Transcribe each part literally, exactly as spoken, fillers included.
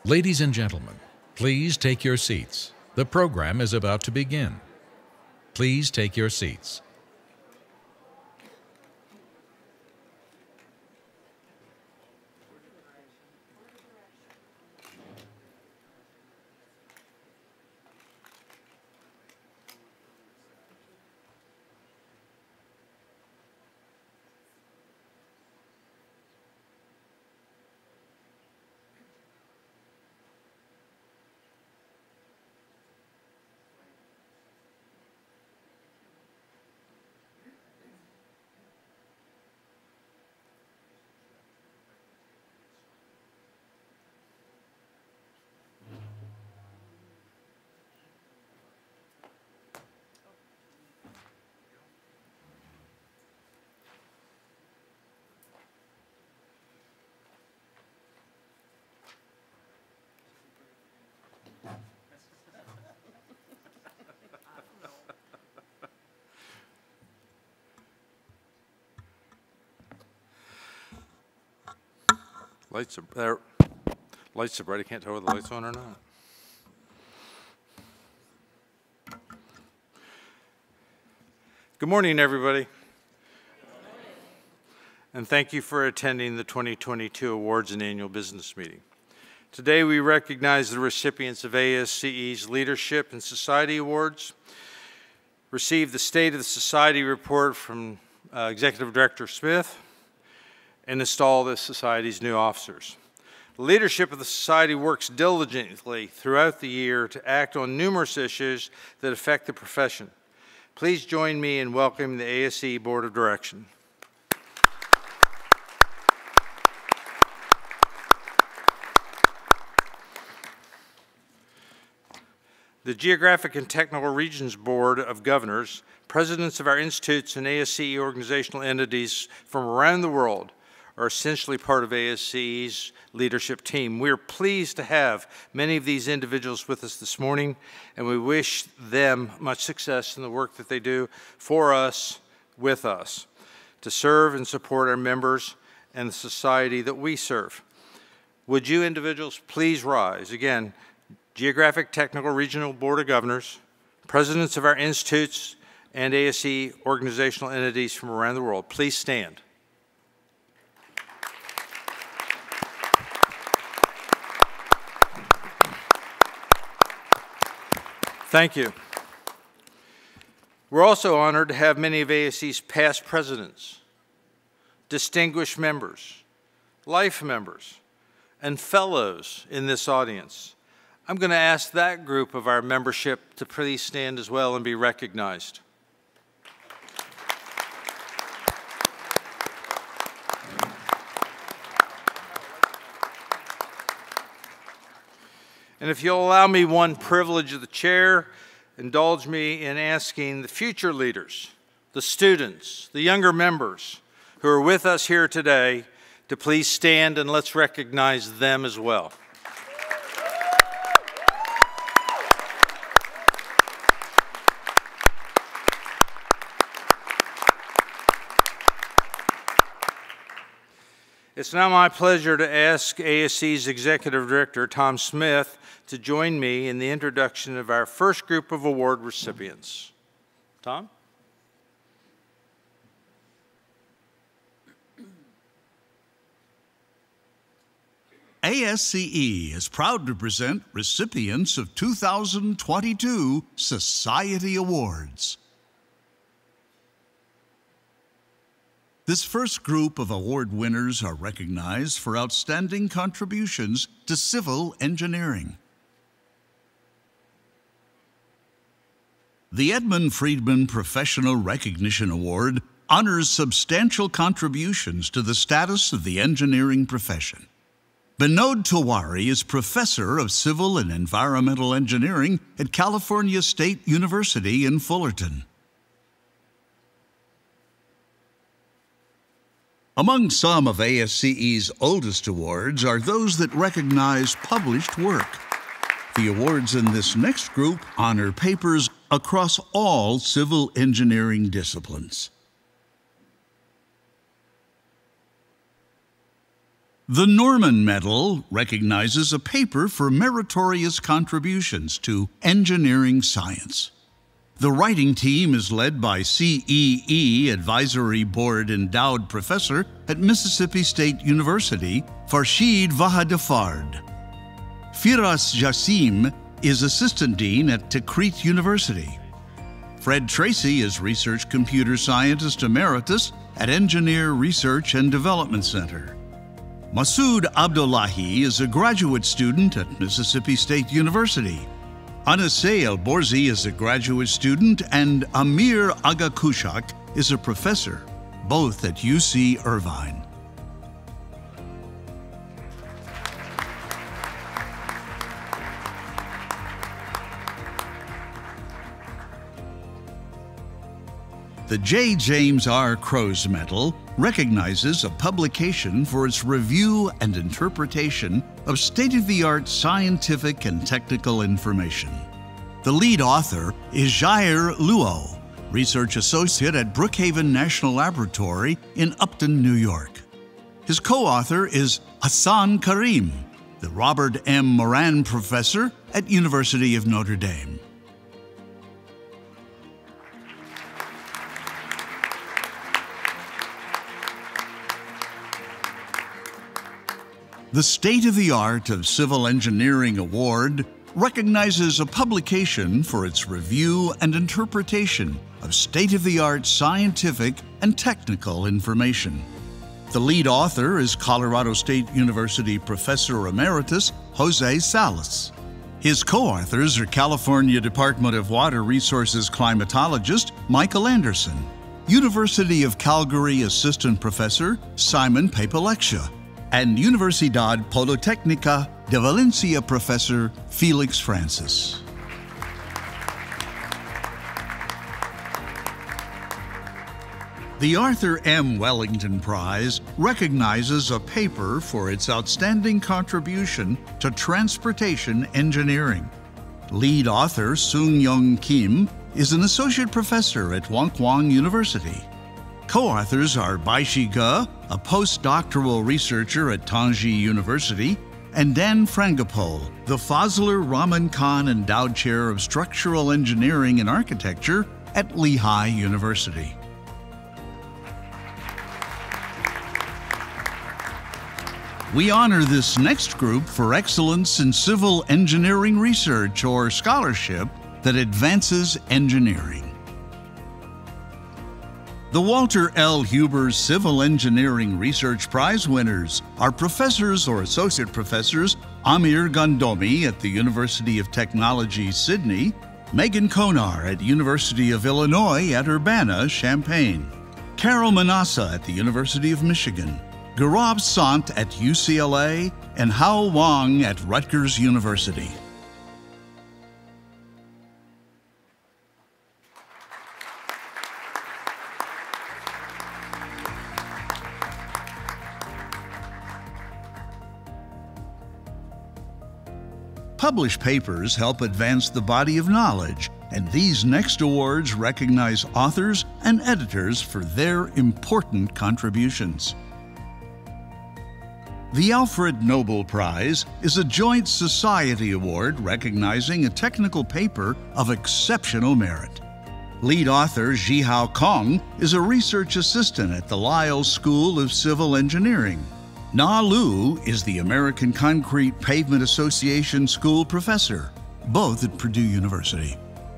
Ladies and gentlemen, please take your seats. The program is about to begin. Please take your seats. Lights are there. Lights are bright. I can't tell whether the lights are on or not. Good morning, everybody. And thank you for attending the twenty twenty-two Awards and Annual Business Meeting. Today we recognize the recipients of A S C E's Leadership and Society Awards, received the State of the Society report from uh, Executive Director Smith, and install the Society's new officers. The leadership of the Society works diligently throughout the year to act on numerous issues that affect the profession. Please join me in welcoming the A S C E Board of Direction. The Geographic and Technical Regions Board of Governors, presidents of our institutes and A S C E organizational entities from around the world, are essentially part of A S C E's leadership team. We are pleased to have many of these individuals with us this morning, and we wish them much success in the work that they do for us, with us, to serve and support our members and the society that we serve. Would you individuals please rise? Again, Geographic Technical Regional Board of Governors, presidents of our institutes and A S C E organizational entities from around the world, please stand. Thank you. We're also honored to have many of A S C E's past presidents, distinguished members, life members, and fellows in this audience. I'm going to ask that group of our membership to please stand as well and be recognized. And if you'll allow me one privilege of the chair, indulge me in asking the future leaders, the students, the younger members who are with us here today to please stand, and let's recognize them as well. It's now my pleasure to ask A S C E's Executive Director, Tom Smith, to join me in the introduction of our first group of award recipients. Tom? A S C E is proud to present recipients of two thousand twenty-two Society Awards. This first group of award winners are recognized for outstanding contributions to civil engineering. The Edmund Friedman Professional Recognition Award honors substantial contributions to the status of the engineering profession. Binod Tiwari is Professor of Civil and Environmental Engineering at California State University in Fullerton. Among some of A S C E's oldest awards are those that recognize published work. The awards in this next group honor papers across all civil engineering disciplines. The Norman Medal recognizes a paper for meritorious contributions to engineering science. The writing team is led by C E E Advisory Board Endowed Professor at Mississippi State University, Farshid Vahadafard. Firas Jassim is Assistant Dean at Tikrit University. Fred Tracy is Research Computer Scientist Emeritus at Engineer Research and Development Center. Masoud Abdullahi is a graduate student at Mississippi State University. Anaseh El-Borzi is a graduate student, and Amir Agakushak is a professor, both at U C Irvine. The J. James R. Croze Medal recognizes a publication for its review and interpretation of state-of-the-art scientific and technical information. The lead author is Jair Luo, Research Associate at Brookhaven National Laboratory in Upton, New York. His co-author is Hassan Karim, the Robert M. Moran Professor at University of Notre Dame. The State of the Art of Civil Engineering Award recognizes a publication for its review and interpretation of state-of-the-art scientific and technical information. The lead author is Colorado State University Professor Emeritus Jose Salas. His co-authors are California Department of Water Resources climatologist Michael Anderson, University of Calgary Assistant Professor Simon Papaleksha, and Universidad Politécnica de Valencia Professor Felix Francis. The Arthur M. Wellington Prize recognizes a paper for its outstanding contribution to transportation engineering. Lead author Sung-Young Kim is an associate professor at Wonkwang University. Co-authors are Baishi Ge, a postdoctoral researcher at Tongji University, and Dan Frangopol, the Fazler Rahman Khan Endowed Chair of Structural Engineering and Architecture at Lehigh University. We honor this next group for excellence in civil engineering research or scholarship that advances engineering. The Walter L. Huber Civil Engineering Research Prize winners are professors or associate professors Amir Gandomi at the University of Technology, Sydney, Megan Konar at University of Illinois at Urbana-Champaign, Carol Manassa at the University of Michigan, Gaurav Sant at U C L A, and Hao Wang at Rutgers University. Published papers help advance the body of knowledge, and these next awards recognize authors and editors for their important contributions. The Alfred Nobel Prize is a joint society award recognizing a technical paper of exceptional merit. Lead author Zhihao Kong is a research assistant at the Lyle School of Civil Engineering. Na Lu is the American Concrete Pavement Association School Professor, both at Purdue University.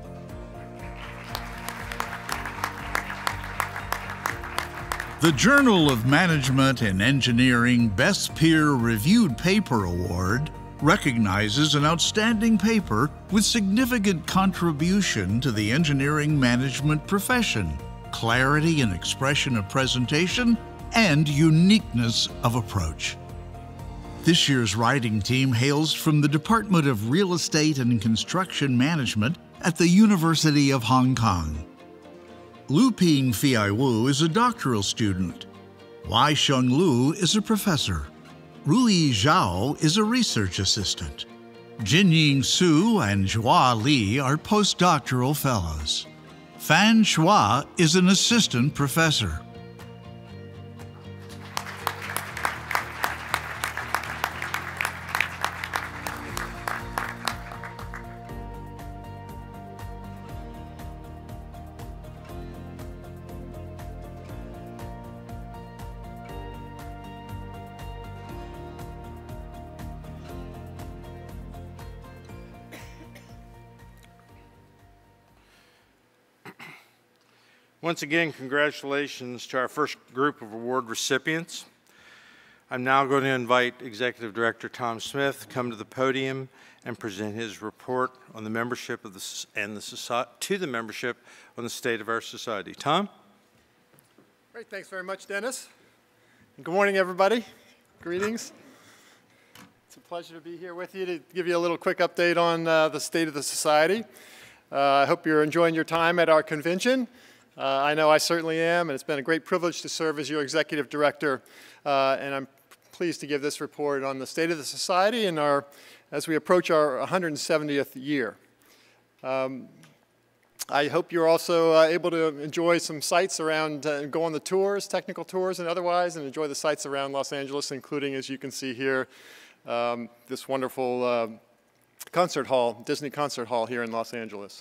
The Journal of Management and Engineering Best Peer Reviewed Paper Award recognizes an outstanding paper with significant contribution to the engineering management profession, clarity and expression of presentation, and uniqueness of approach. This year's writing team hails from the Department of Real Estate and Construction Management at the University of Hong Kong. Luping Fiai Wu is a doctoral student. Wai Sheng Lu is a professor. Rui Zhao is a research assistant. Jinying Su and Zhua Li are postdoctoral fellows. Fan Shua is an assistant professor. Once again, congratulations to our first group of award recipients. I'm now going to invite Executive Director Tom Smith to come to the podium and present his report on the membership of the and the society to the membership on the state of our society. Tom? Great, thanks very much, Dennis. Good morning, everybody. Greetings. It's a pleasure to be here with you to give you a little quick update on uh, the state of the society. Uh, I hope you're enjoying your time at our convention. Uh, I know I certainly am, and it's been a great privilege to serve as your executive director, uh, and I'm pleased to give this report on the state of the society and our, as we approach our one hundred seventieth year. Um, I hope you're also uh, able to enjoy some sites around, uh, go on the tours, technical tours and otherwise, and enjoy the sites around Los Angeles, including, as you can see here, um, this wonderful uh, concert hall, Disney Concert Hall here in Los Angeles.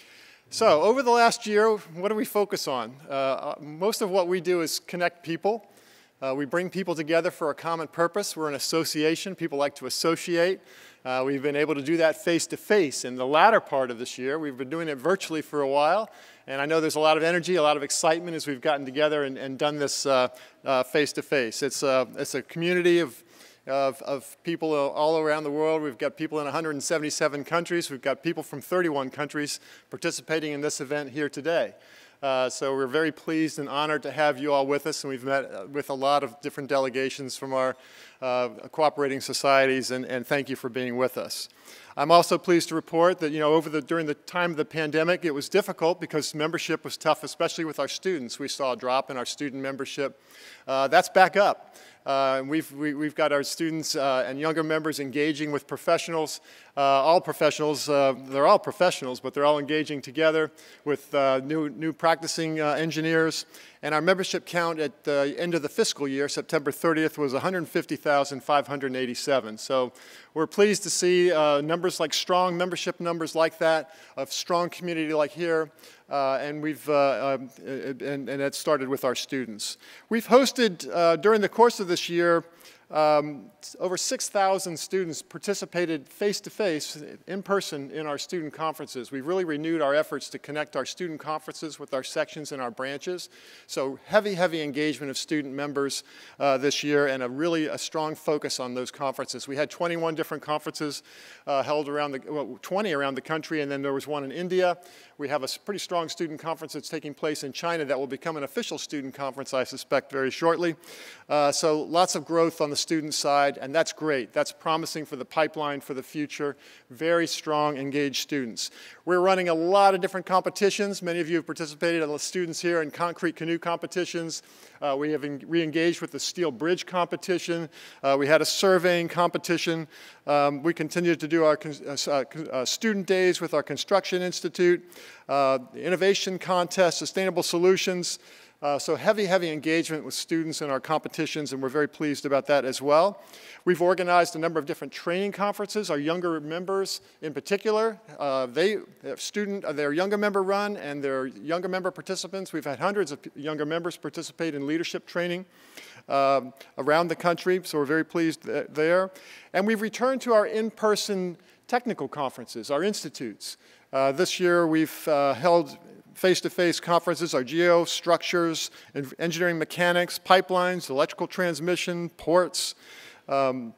So, over the last year, what do we focus on? Uh, most of what we do is connect people. Uh, we bring people together for a common purpose. We're an association. People like to associate. Uh, we've been able to do that face-to-face. In the latter part of this year, we've been doing it virtually for a while. And I know there's a lot of energy, a lot of excitement as we've gotten together and, and done this uh, uh, face-to-face. It's, uh, it's a community of Of, of people all around the world. We've got people in one hundred seventy-seven countries. We've got people from thirty-one countries participating in this event here today. Uh, so we're very pleased and honored to have you all with us, and we've met with a lot of different delegations from our uh, cooperating societies, and, and thank you for being with us. I'm also pleased to report that, you know, over the, during the time of the pandemic, it was difficult because membership was tough, especially with our students. We saw a drop in our student membership. Uh, that's back up. Uh, we've, we, we've got our students uh, and younger members engaging with professionals, uh, all professionals, uh, they're all professionals, but they're all engaging together with uh, new, new practicing uh, engineers. And our membership count at the end of the fiscal year, September thirtieth, was one hundred fifty thousand five hundred eighty-seven. So we're pleased to see uh, numbers like strong membership numbers like that, a strong community like here. Uh, and we've, uh, um, and, and that started with our students. We've hosted, uh, during the course of this year, um, over six thousand students participated face-to-face, in person, in our student conferences. We've really renewed our efforts to connect our student conferences with our sections and our branches. So heavy, heavy engagement of student members uh, this year, and a really a strong focus on those conferences. We had twenty-one different conferences uh, held around the, well, twenty around the country, and then there was one in India. We have a pretty strong student conference that's taking place in China that will become an official student conference, I suspect, very shortly. Uh, so lots of growth on the student side, and that's great. That's promising for the pipeline for the future. Very strong, engaged students. We're running a lot of different competitions. Many of you have participated as students here in concrete canoe competitions. Uh, we have re-engaged with the steel bridge competition. Uh, we had a surveying competition. Um, we continue to do our uh, uh, student days with our Construction Institute, uh, innovation contest, sustainable solutions. Uh, so heavy, heavy engagement with students in our competitions, and we're very pleased about that as well. We've organized a number of different training conferences. Our younger members in particular, uh, they student, uh, they're younger member run, and they're younger member participants. We've had hundreds of younger members participate in leadership training uh, around the country, so we're very pleased th there. And we've returned to our in-person technical conferences, our institutes. Uh, this year we've uh, held face-to-face conferences, our geo, structures, engineering mechanics, pipelines, electrical transmission, ports. Um,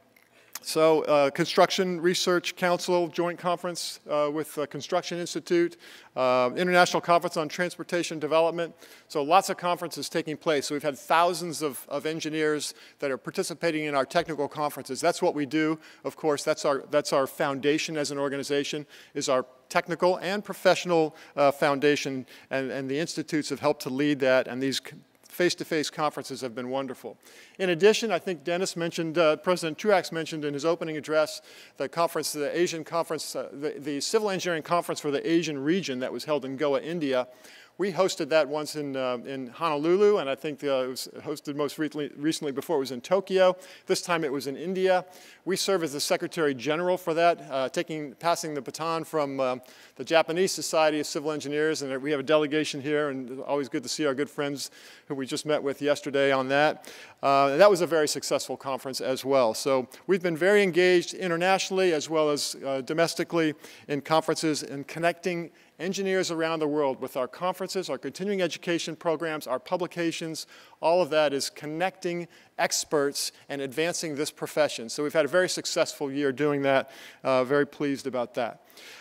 so uh, Construction Research Council joint conference uh, with the Construction Institute, uh, International Conference on Transportation Development. So lots of conferences taking place. So we've had thousands of, of engineers that are participating in our technical conferences. That's what we do. Of course, that's our, that's our foundation as an organization, is our technical and professional uh, foundation, and, and the institutes have helped to lead that, and these face-to-face conferences have been wonderful. In addition, I think Dennis mentioned, uh, President Truax mentioned in his opening address, the conference, the Asian conference, uh, the, the Civil Engineering Conference for the Asian region that was held in Goa, India. We hosted that once in, uh, in Honolulu, and I think uh, it was hosted most recently, recently before it was in Tokyo. This time it was in India. We serve as the Secretary General for that, uh, taking, passing the baton from uh, the Japanese Society of Civil Engineers, and we have a delegation here, and always good to see our good friends who we just met with yesterday on that. Uh, that was a very successful conference as well. So we've been very engaged internationally as well as uh, domestically in conferences and connecting engineers around the world with our conference conferences, our continuing education programs, our publications, all of that is connecting experts and advancing this profession. So we've had a very successful year doing that. Uh, very pleased about that.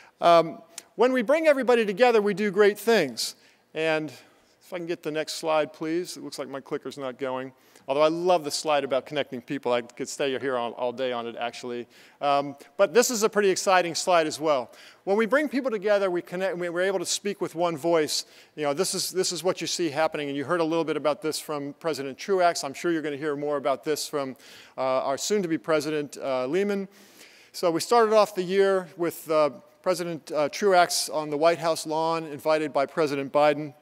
Um, when we bring everybody together, we do great things. And if I can get the next slide, please. It looks like my clicker's not going. Although I love the slide about connecting people. I could stay here all, all day on it, actually. Um, but this is a pretty exciting slide as well. When we bring people together, we connect, we're able to speak with one voice. You know, this is, this is what you see happening. And you heard a little bit about this from President Truax. I'm sure you're going to hear more about this from uh, our soon-to-be President uh, Lehman. So we started off the year with uh, President uh, Truax on the White House lawn, invited by President Biden,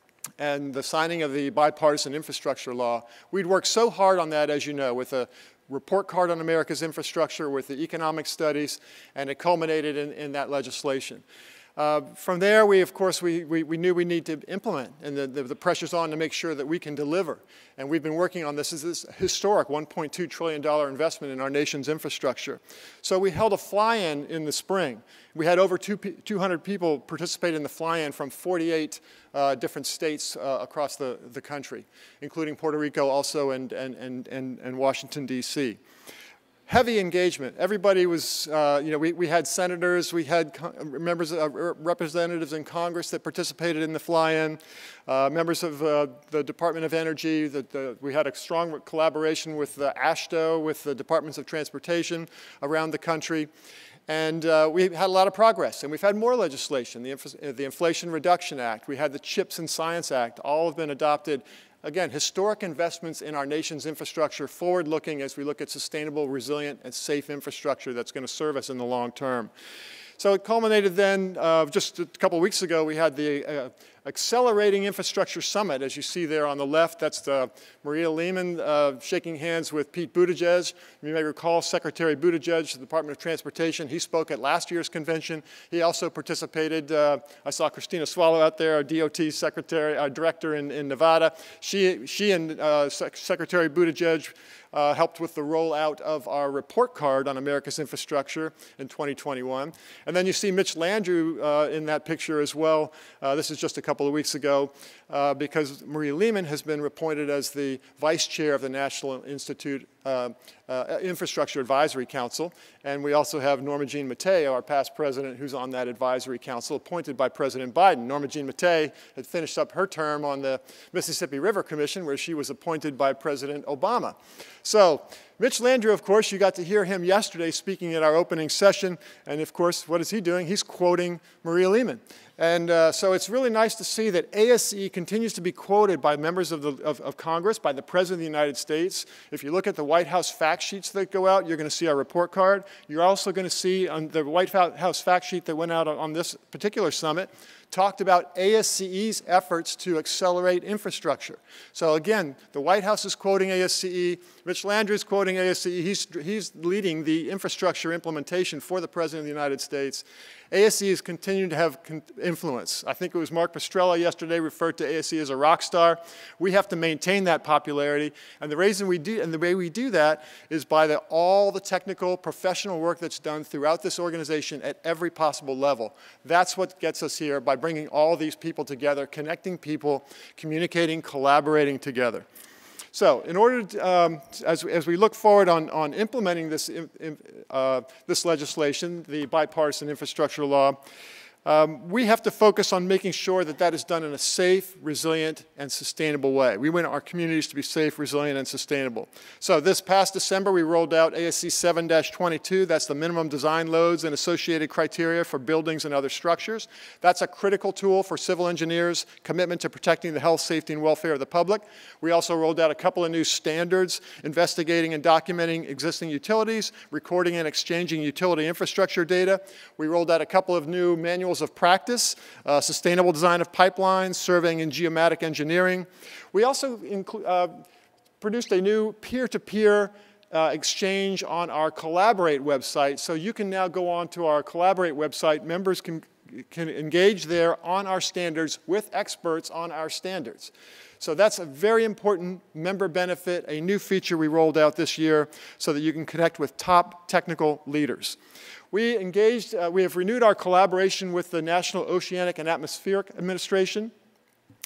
and the signing of the bipartisan infrastructure law. We'd worked so hard on that, as you know, with a report card on America's infrastructure, with the economic studies, and it culminated in, in that legislation. Uh, from there, we, of course, we, we, we knew we need to implement, and the, the, the pressure's on to make sure that we can deliver. And we've been working on this. This is this historic one point two trillion dollar investment in our nation's infrastructure. So we held a fly-in in the spring. We had over two hundred people participate in the fly-in from forty-eight uh, different states uh, across the, the country, including Puerto Rico also and, and, and, and, and Washington, D C Heavy engagement. Everybody was, uh, you know, we, we had senators, we had members, uh, representatives in Congress that participated in the fly-in, uh, members of uh, the Department of Energy. The, the, we had a strong collaboration with the ASCE, with the Departments of Transportation around the country. And uh, we had a lot of progress, and we've had more legislation. The, Inf the Inflation Reduction Act, we had the CHIPS and Science Act, all have been adopted. Again, historic investments in our nation's infrastructure, forward-looking as we look at sustainable, resilient, and safe infrastructure that's going to serve us in the long term. So it culminated then, uh, just a couple weeks ago, we had the uh, Accelerating Infrastructure Summit. As you see there on the left, that's the Maria Lehman uh, shaking hands with Pete Buttigieg. You may recall Secretary Buttigieg, the Department of Transportation. He spoke at last year's convention. He also participated. Uh, I saw Christina Swallow out there, our D O T secretary, our director in, in Nevada. She, she and uh, Sec Secretary Buttigieg Uh, helped with the rollout of our report card on America's infrastructure in twenty twenty-one. And then you see Mitch Landrieu uh, in that picture as well. Uh, this is just a couple of weeks ago uh, because Maria Lehman has been appointed as the vice chair of the National Institute uh, uh, Infrastructure Advisory Council. And we also have Norma Jean Mattei, our past president, who's on that advisory council, appointed by President Biden. Norma Jean Mattei had finished up her term on the Mississippi River Commission, where she was appointed by President Obama. So, Mitch Landrieu, of course, you got to hear him yesterday speaking at our opening session. And of course, what is he doing? He's quoting Maria Lehman. And uh, so it's really nice to see that A S C E continues to be quoted by members of, the, of, of Congress, by the President of the United States. If you look at the White House fact sheets that go out, you're going to see our report card. You're also going to see on the White House fact sheet that went out on this particular summit, talked about A S C E's efforts to accelerate infrastructure. So again, the White House is quoting A S C E, Mitch Landrieu is quoting A S C E, he's, he's leading the infrastructure implementation for the President of the United States. A S C E is continuing to have influence. I think it was Mark Pastrella yesterday referred to A S C E as a rock star. We have to maintain that popularity, and the reason we do, and the way we do that is by the, all the technical, professional work that's done throughout this organization at every possible level. That's what gets us here, by bringing all these people together, connecting people, communicating, collaborating together. So in order to, um, as, as we look forward on, on implementing this, uh, this legislation, the bipartisan infrastructure law, um, we have to focus on making sure that that is done in a safe, resilient, and sustainable way. We want our communities to be safe, resilient, and sustainable. So this past December, we rolled out A S C seven dash twenty-two. That's the minimum design loads and associated criteria for buildings and other structures. That's a critical tool for civil engineers' commitment to protecting the health, safety, and welfare of the public. We also rolled out a couple of new standards investigating and documenting existing utilities, recording and exchanging utility infrastructure data. We rolled out a couple of new manuals of practice, uh, sustainable design of pipelines, surveying and geomatic engineering. We also uh, produced a new peer-to-peer uh, exchange on our Collaborate website. So you can now go on to our Collaborate website. Members can, can engage there on our standards with experts on our standards. So that's a very important member benefit, a new feature we rolled out this year so that you can connect with top technical leaders. We engaged, uh, we have renewed our collaboration with the National Oceanic and Atmospheric Administration.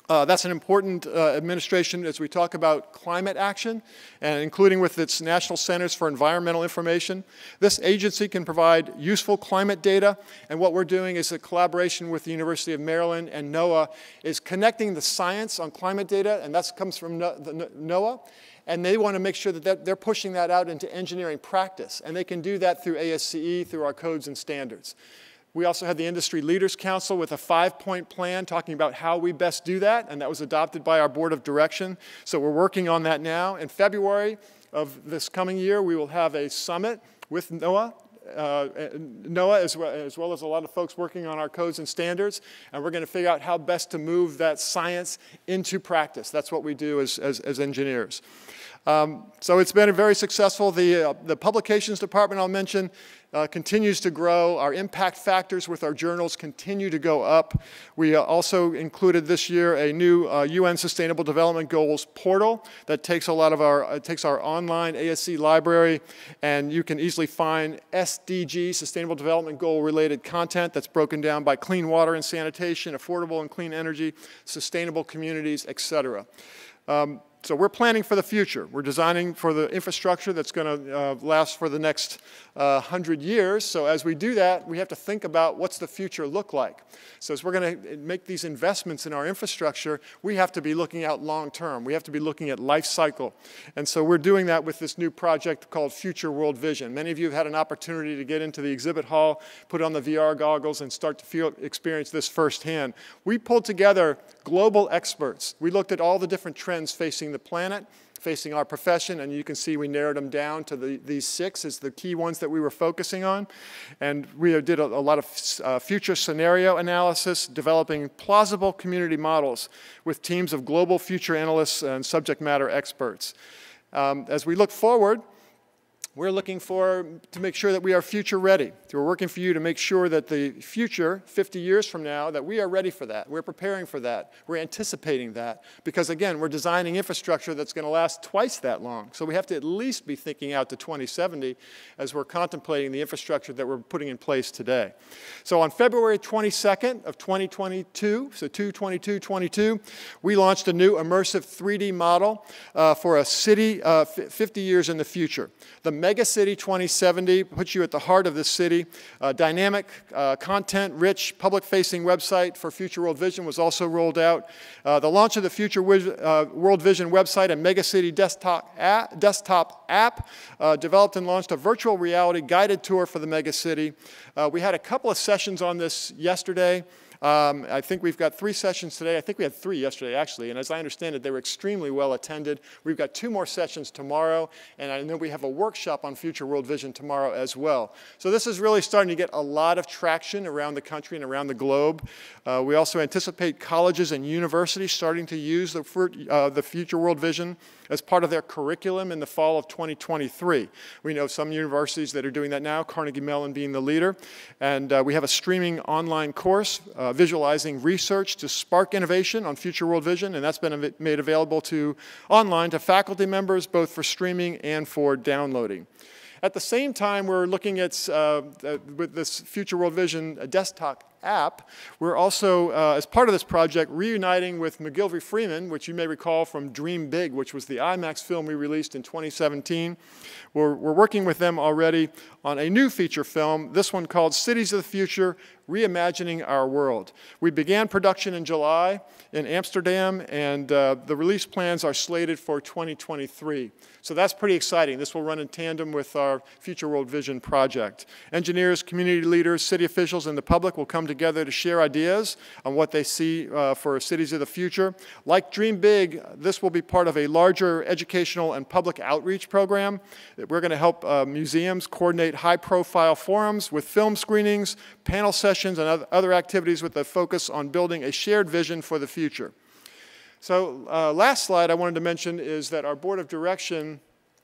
Uh, that's an important uh, administration as we talk about climate action, and including with its National Centers for Environmental Information. This agency can provide useful climate data, and what we're doing is a collaboration with the University of Maryland and NOAA is connecting the science on climate data, and that comes from NOAA, and they want to make sure that they're pushing that out into engineering practice, and they can do that through A S C E, through our codes and standards. We also had the Industry Leaders Council with a five-point plan talking about how we best do that, and that was adopted by our Board of Direction. So we're working on that now. In February of this coming year, we will have a summit with NOAA, uh, NOAA as well, as well as a lot of folks working on our codes and standards, and we're going to figure out how best to move that science into practice. That's what we do as, as, as engineers. Um, so it's been very successful. The, uh, the publications department I'll mention uh, continues to grow. Our impact factors with our journals continue to go up. We uh, also included this year a new uh, U N Sustainable Development Goals portal that takes a lot of our, uh, takes our online A S C library, and you can easily find S D G, Sustainable Development Goal related content that's broken down by clean water and sanitation, affordable and clean energy, sustainable communities, et cetera. Um, So we're planning for the future. We're designing for the infrastructure that's going to uh, last for the next uh, hundred years. So as we do that, we have to think about what's the future look like. So as we're going to make these investments in our infrastructure, we have to be looking out long term. We have to be looking at life cycle. And so we're doing that with this new project called Future World Vision. Many of you have had an opportunity to get into the exhibit hall, put on the V R goggles, and start to feel, experience this firsthand. We pulled together global experts. We looked at all the different trends facing the planet, facing our profession, and you can see we narrowed them down to the, these six as the key ones that we were focusing on. And we did a, a lot of uh, future scenario analysis, developing plausible community models with teams of global future analysts and subject matter experts. Um, as we look forward, we're looking for, to make sure that we are future ready. So we're working for you to make sure that the future, fifty years from now, that we are ready for that. We're preparing for that. We're anticipating that. Because again, we're designing infrastructure that's going to last twice that long. So we have to at least be thinking out to twenty seventy as we're contemplating the infrastructure that we're putting in place today. So on February twenty-second of twenty twenty-two, so two twenty-two twenty-two, we launched a new immersive three D model uh, for a city uh, fifty years in the future. The Mega City twenty seventy puts you at the heart of this city. A dynamic, uh, content-rich, public-facing website for Future World Vision was also rolled out. Uh, the launch of the Future uh, World Vision website and Mega City desktop app, desktop app uh, developed and launched a virtual reality guided tour for the Mega City. Uh, we had a couple of sessions on this yesterday. Um, I think we've got three sessions today. I think we had three yesterday, actually, and as I understand it, they were extremely well attended. We've got two more sessions tomorrow, and I know we have a workshop on Future World Vision tomorrow as well. So this is really starting to get a lot of traction around the country and around the globe. Uh, we also anticipate colleges and universities starting to use the, uh, the Future World Vision as part of their curriculum in the fall of twenty twenty-three. We know some universities that are doing that now, Carnegie Mellon being the leader. And uh, we have a streaming online course uh, visualizing research to spark innovation on Future World Vision, and that's been made available to online to faculty members, both for streaming and for downloading. At the same time, we're looking at, uh, with this Future World Vision desktop app, we're also, uh, as part of this project, reuniting with McGilvray Freeman, which you may recall from Dream Big, which was the IMAX film we released in twenty seventeen. We're, we're working with them already on a new feature film, this one called Cities of the Future, Reimagining Our World. We began production in July in Amsterdam, and uh, the release plans are slated for twenty twenty-three. So that's pretty exciting. This will run in tandem with our Future World Vision project. Engineers, community leaders, city officials, and the public will come together to share ideas on what they see uh, for cities of the future. Like Dream Big, this will be part of a larger educational and public outreach program. We're going to help uh, museums coordinate high-profile forums with film screenings, panel sessions, and other activities with a focus on building a shared vision for the future. So uh, last slide I wanted to mention is that our Board of Direction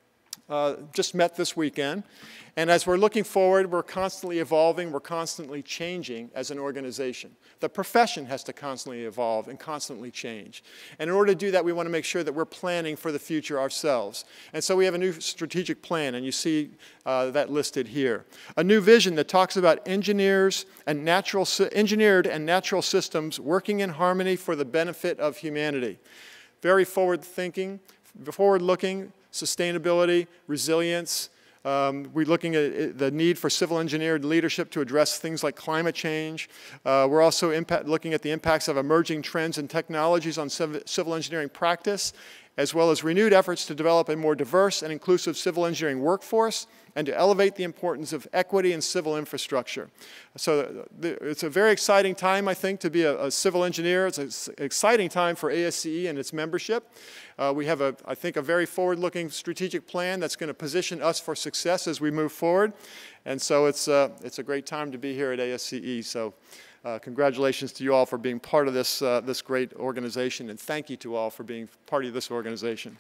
uh, just met this weekend. And as we're looking forward, we're constantly evolving, we're constantly changing as an organization. The profession has to constantly evolve and constantly change. And in order to do that, we want to make sure that we're planning for the future ourselves. And so we have a new strategic plan, and you see uh, that listed here. A new vision that talks about engineers and natural, engineered and natural systems working in harmony for the benefit of humanity. Very forward-thinking, forward-looking, sustainability, resilience. Um, we're looking at the need for civil engineered leadership to address things like climate change. Uh, we're also impact, looking at the impacts of emerging trends and technologies on civ civil engineering practice, as well as renewed efforts to develop a more diverse and inclusive civil engineering workforce and to elevate the importance of equity in civil infrastructure. So it's a very exciting time, I think, to be a, a civil engineer. It's an exciting time for A S C E and its membership. Uh, we have, a, I think, a very forward-looking strategic plan that's going to position us for success as we move forward. And so it's, uh, it's a great time to be here at A S C E. So uh, congratulations to you all for being part of this, uh, this great organization, and thank you to all for being part of this organization.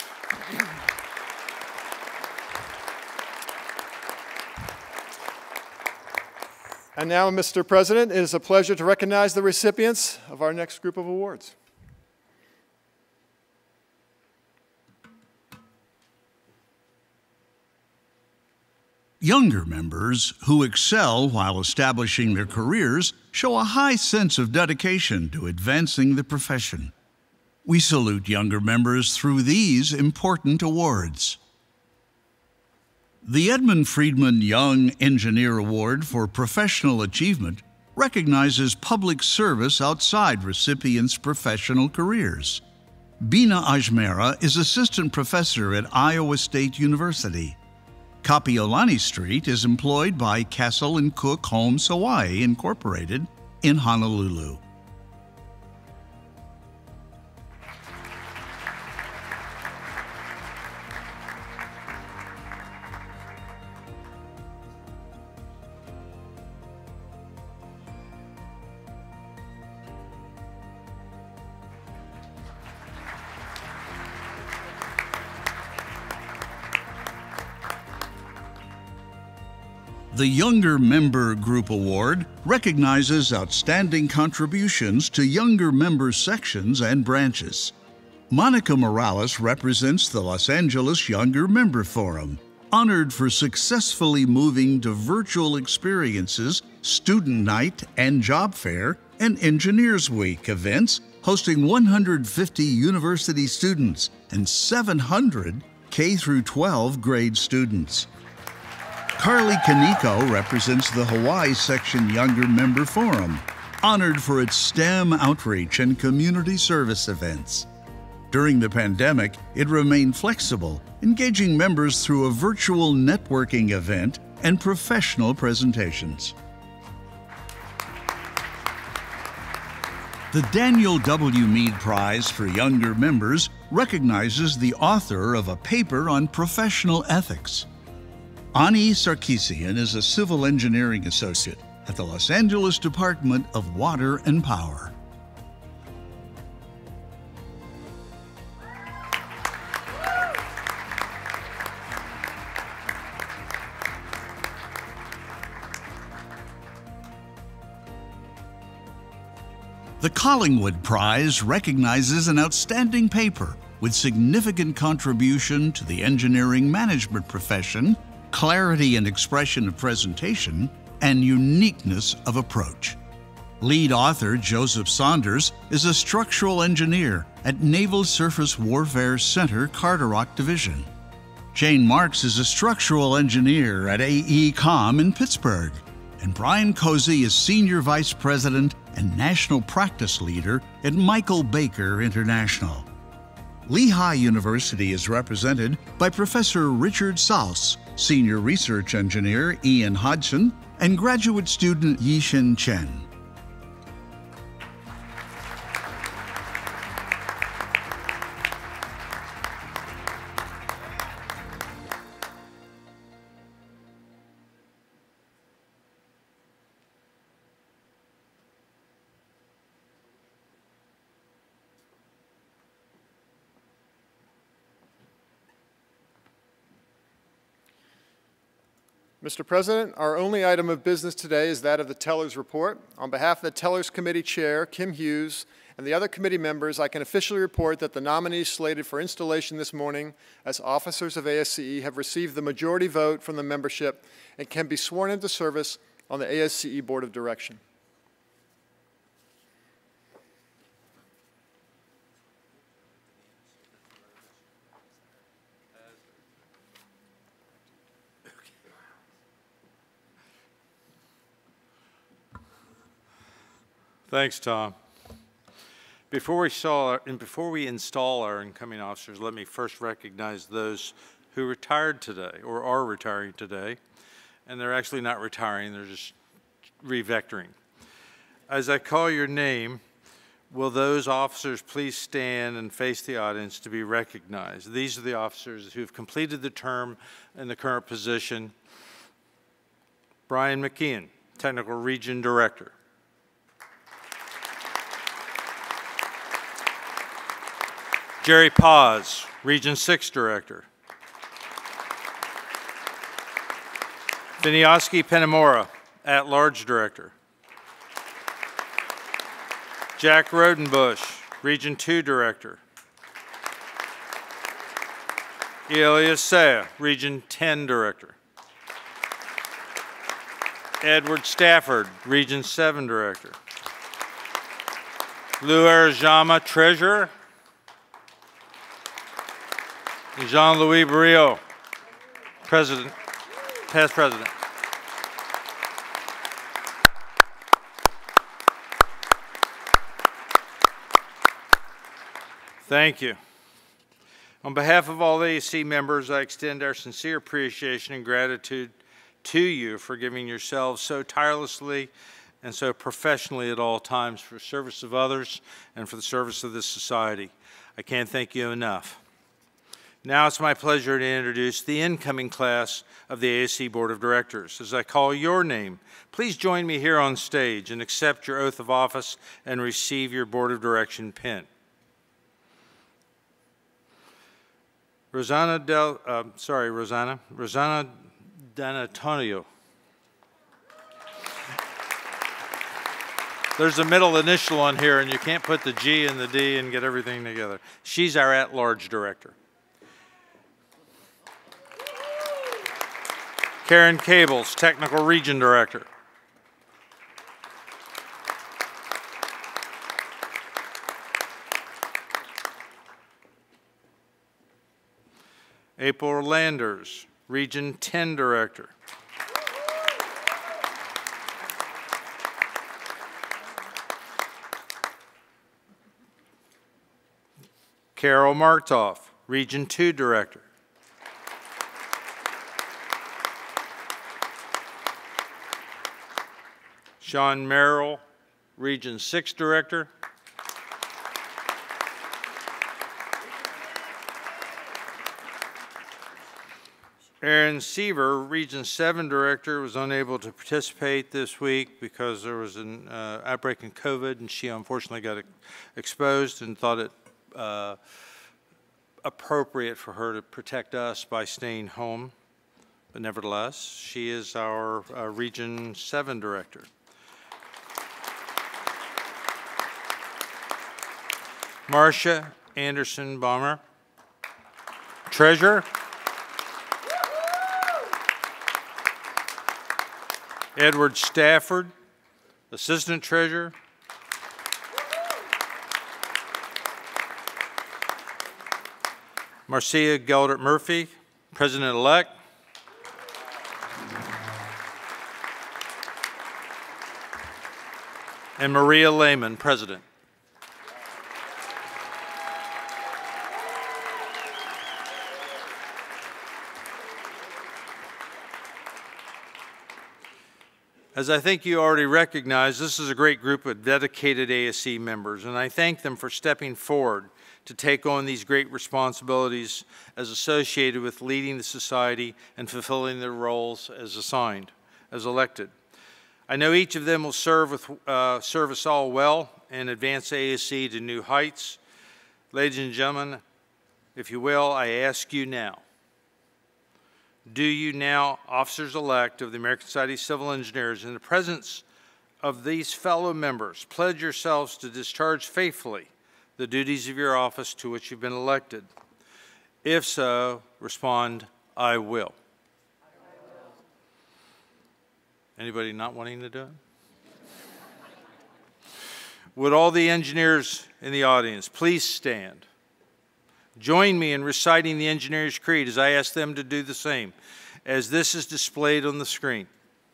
And now, Mister President, it is a pleasure to recognize the recipients of our next group of awards. Younger members who excel while establishing their careers show a high sense of dedication to advancing the profession. We salute younger members through these important awards. The Edmund Friedman Young Engineer Award for Professional Achievement recognizes public service outside recipients' professional careers. Bina Ajmera is assistant professor at Iowa State University. Kapiolani Street is employed by Castle and Cook Homes Hawaii Incorporated in Honolulu. The Younger Member Group Award recognizes outstanding contributions to younger member sections and branches. Monica Morales represents the Los Angeles Younger Member Forum, honored for successfully moving to virtual experiences, student night and job fair, and Engineers Week events, hosting one hundred fifty university students and seven hundred K through twelve grade students. Carly Kaneko represents the Hawaii Section Younger Member Forum, honored for its STEM outreach and community service events. During the pandemic, it remained flexible, engaging members through a virtual networking event and professional presentations. The Daniel W. Mead Prize for Younger Members recognizes the author of a paper on professional ethics. Ani Sarkisian is a civil engineering associate at the Los Angeles Department of Water and Power. The Collingwood Prize recognizes an outstanding paper with significant contribution to the engineering management profession, clarity and expression of presentation, and uniqueness of approach. Lead author Joseph Saunders is a structural engineer at Naval Surface Warfare Center, Carderock Division. Jane Marks is a structural engineer at A E COM in Pittsburgh. And Brian Cozy is Senior Vice President and National Practice Leader at Michael Baker International. Lehigh University is represented by Professor Richard Saus, Senior Research Engineer Ian Hodgson, and graduate student Yishin Chen. Mister President, our only item of business today is that of the Tellers Report. On behalf of the Tellers Committee Chair, Kim Hughes, and the other committee members, I can officially report that the nominees slated for installation this morning as officers of A S C E have received the majority vote from the membership and can be sworn into service on the A S C E Board of Direction. Thanks, Tom. Before we, saw, and before we install our incoming officers, let me first recognize those who retired today or are retiring today. And they're actually not retiring, they're just re-vectoring. As I call your name, will those officers please stand and face the audience to be recognized? These are the officers who have completed the term in the current position. Brian McKeon, Technical Region Director. Jerry Paz, Region six Director. Vinioski Penamora, At-Large Director. Jack Rodenbush, Region two Director. Elias Saya, Region ten Director. Edward Stafford, Region seven Director. Lou Arajama, Treasurer. Jean-Louis Barrio, President, past President. Thank you. On behalf of all A S C E members, I extend our sincere appreciation and gratitude to you for giving yourselves so tirelessly and so professionally at all times for the service of others and for the service of this society. I can't thank you enough. Now it's my pleasure to introduce the incoming class of the A S C E Board of Directors. As I call your name, please join me here on stage and accept your oath of office and receive your Board of Direction pin. Rosanna Del, uh, sorry, Rosanna, Rosanna D'Antonio. There's a middle initial on here, and you can't put the G and the D and get everything together. She's our at-large director. Karen Cables, Technical Region Director. April Landers, Region ten Director. Carol Martoff, Region two Director. Sean Merrill, Region six Director. Aaron Seaver, Region seven Director, was unable to participate this week because there was an uh, outbreak in COVID, and she unfortunately got exposed and thought it uh, appropriate for her to protect us by staying home. But nevertheless, she is our uh, Region seven Director. Marcia Anderson Bomber, Treasurer. Edward Stafford, Assistant Treasurer. Marcia Geldert Murphy, President-elect. And Maria Lehman, President. As I think you already recognize, this is a great group of dedicated A S C E members, and I thank them for stepping forward to take on these great responsibilities as associated with leading the society and fulfilling their roles as assigned, as elected. I know each of them will serve, with, uh, serve us all well and advance A S C E to new heights. Ladies and gentlemen, if you will, I ask you now, Do you now, officers-elect of the American Society of Civil Engineers, in the presence of these fellow members, pledge yourselves to discharge faithfully the duties of your office to which you've been elected? If so, respond, I will. Anybody not wanting to do it? Would all the engineers in the audience please stand? Join me in reciting the Engineers' Creed as I ask them to do the same, as this is displayed on the screen.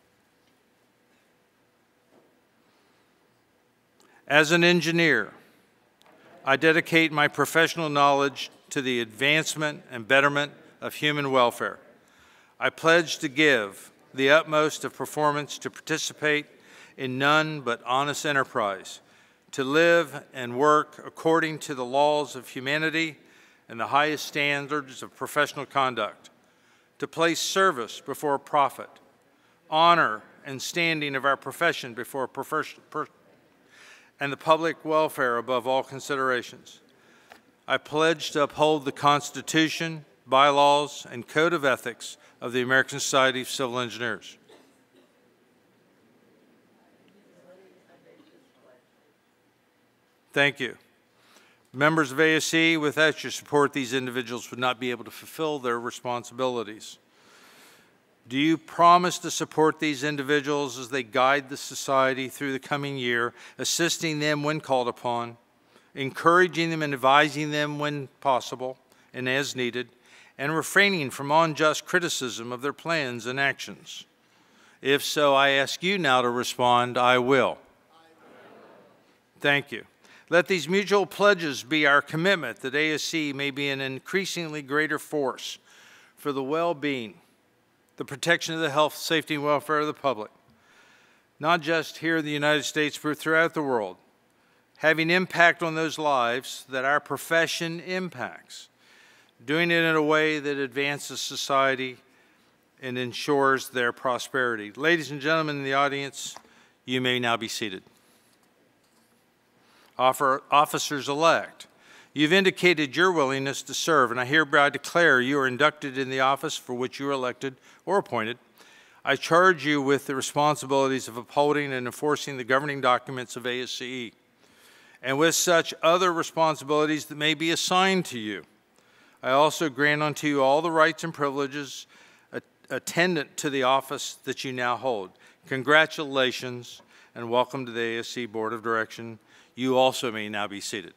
As an engineer, I dedicate my professional knowledge to the advancement and betterment of human welfare. I pledge to give the utmost of performance to participate in none but honest enterprise, to live and work according to the laws of humanity and the highest standards of professional conduct, to place service before profit, honor and standing of our profession before profession, per, and the public welfare above all considerations. I pledge to uphold the Constitution, bylaws, and code of ethics of the American Society of Civil Engineers. Thank you. Members of A S C E, without your support, these individuals would not be able to fulfill their responsibilities. Do you promise to support these individuals as they guide the society through the coming year, assisting them when called upon, encouraging them and advising them when possible and as needed, and refraining from unjust criticism of their plans and actions? If so, I ask you now to respond, I will. Thank you. Let these mutual pledges be our commitment that A S C E may be an increasingly greater force for the well-being, the protection of the health, safety, and welfare of the public, not just here in the United States, but throughout the world, having impact on those lives that our profession impacts, doing it in a way that advances society and ensures their prosperity. Ladies and gentlemen in the audience, you may now be seated. Officers-elect, you've indicated your willingness to serve, and I hereby declare you are inducted in the office for which you are elected or appointed. I charge you with the responsibilities of upholding and enforcing the governing documents of A S C E, and with such other responsibilities that may be assigned to you. I also grant unto you all the rights and privileges attendant to the office that you now hold. Congratulations, and welcome to the A S C E Board of Direction. You also may now be seated.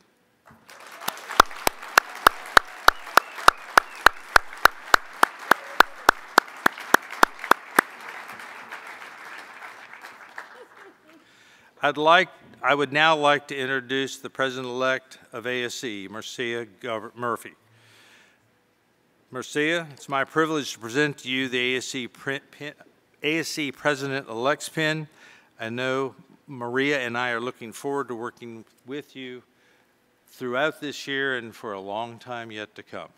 I'd like, I would now like to introduce the President-elect of A S C E, Marcia Murphy. Marcia, it's my privilege to present to you the A S C E President-elect's pin. I know Maria and I are looking forward to working with you throughout this year and for a long time yet to come.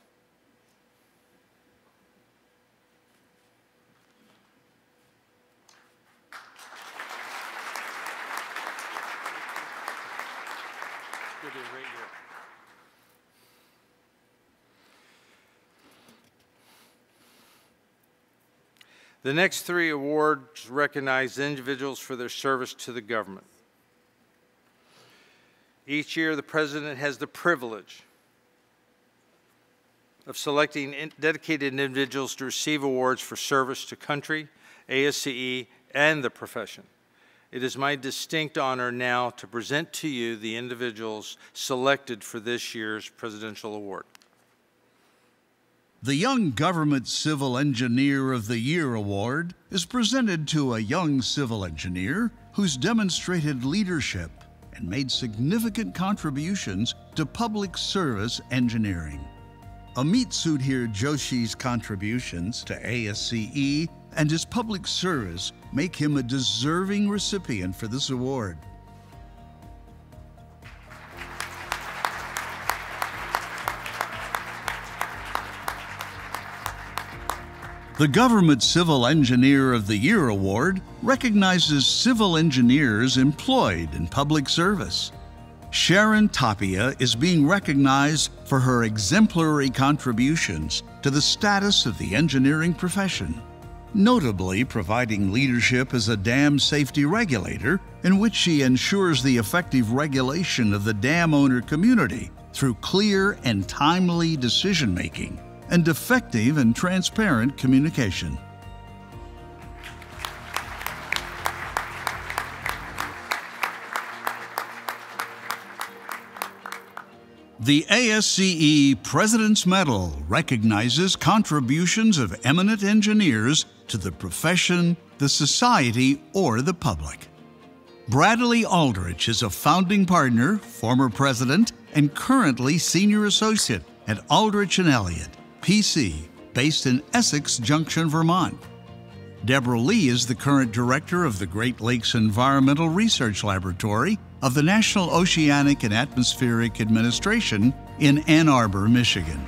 Good to be right here. The next three awards recognize individuals for their service to the government. Each year, the President has the privilege of selecting dedicated individuals to receive awards for service to country, A S C E, and the profession. It is my distinct honor now to present to you the individuals selected for this year's Presidential Award. The Young Government Civil Engineer of the Year Award is presented to a young civil engineer who's demonstrated leadership and made significant contributions to public service engineering. Amit Sudhir Joshi's contributions to A S C E and his public service make him a deserving recipient for this award. The Government Civil Engineer of the Year Award recognizes civil engineers employed in public service. Sharon Tapia is being recognized for her exemplary contributions to the status of the engineering profession, notably providing leadership as a dam safety regulator in which she ensures the effective regulation of the dam owner community through clear and timely decision-making and effective and transparent communication. The A S C E President's Medal recognizes contributions of eminent engineers to the profession, the society, or the public. Bradley Aldrich is a founding partner, former president, and currently senior associate at Aldrich and Elliott, P C, based in Essex Junction, Vermont. Deborah Lee is the current director of the Great Lakes Environmental Research Laboratory of the National Oceanic and Atmospheric Administration in Ann Arbor, Michigan.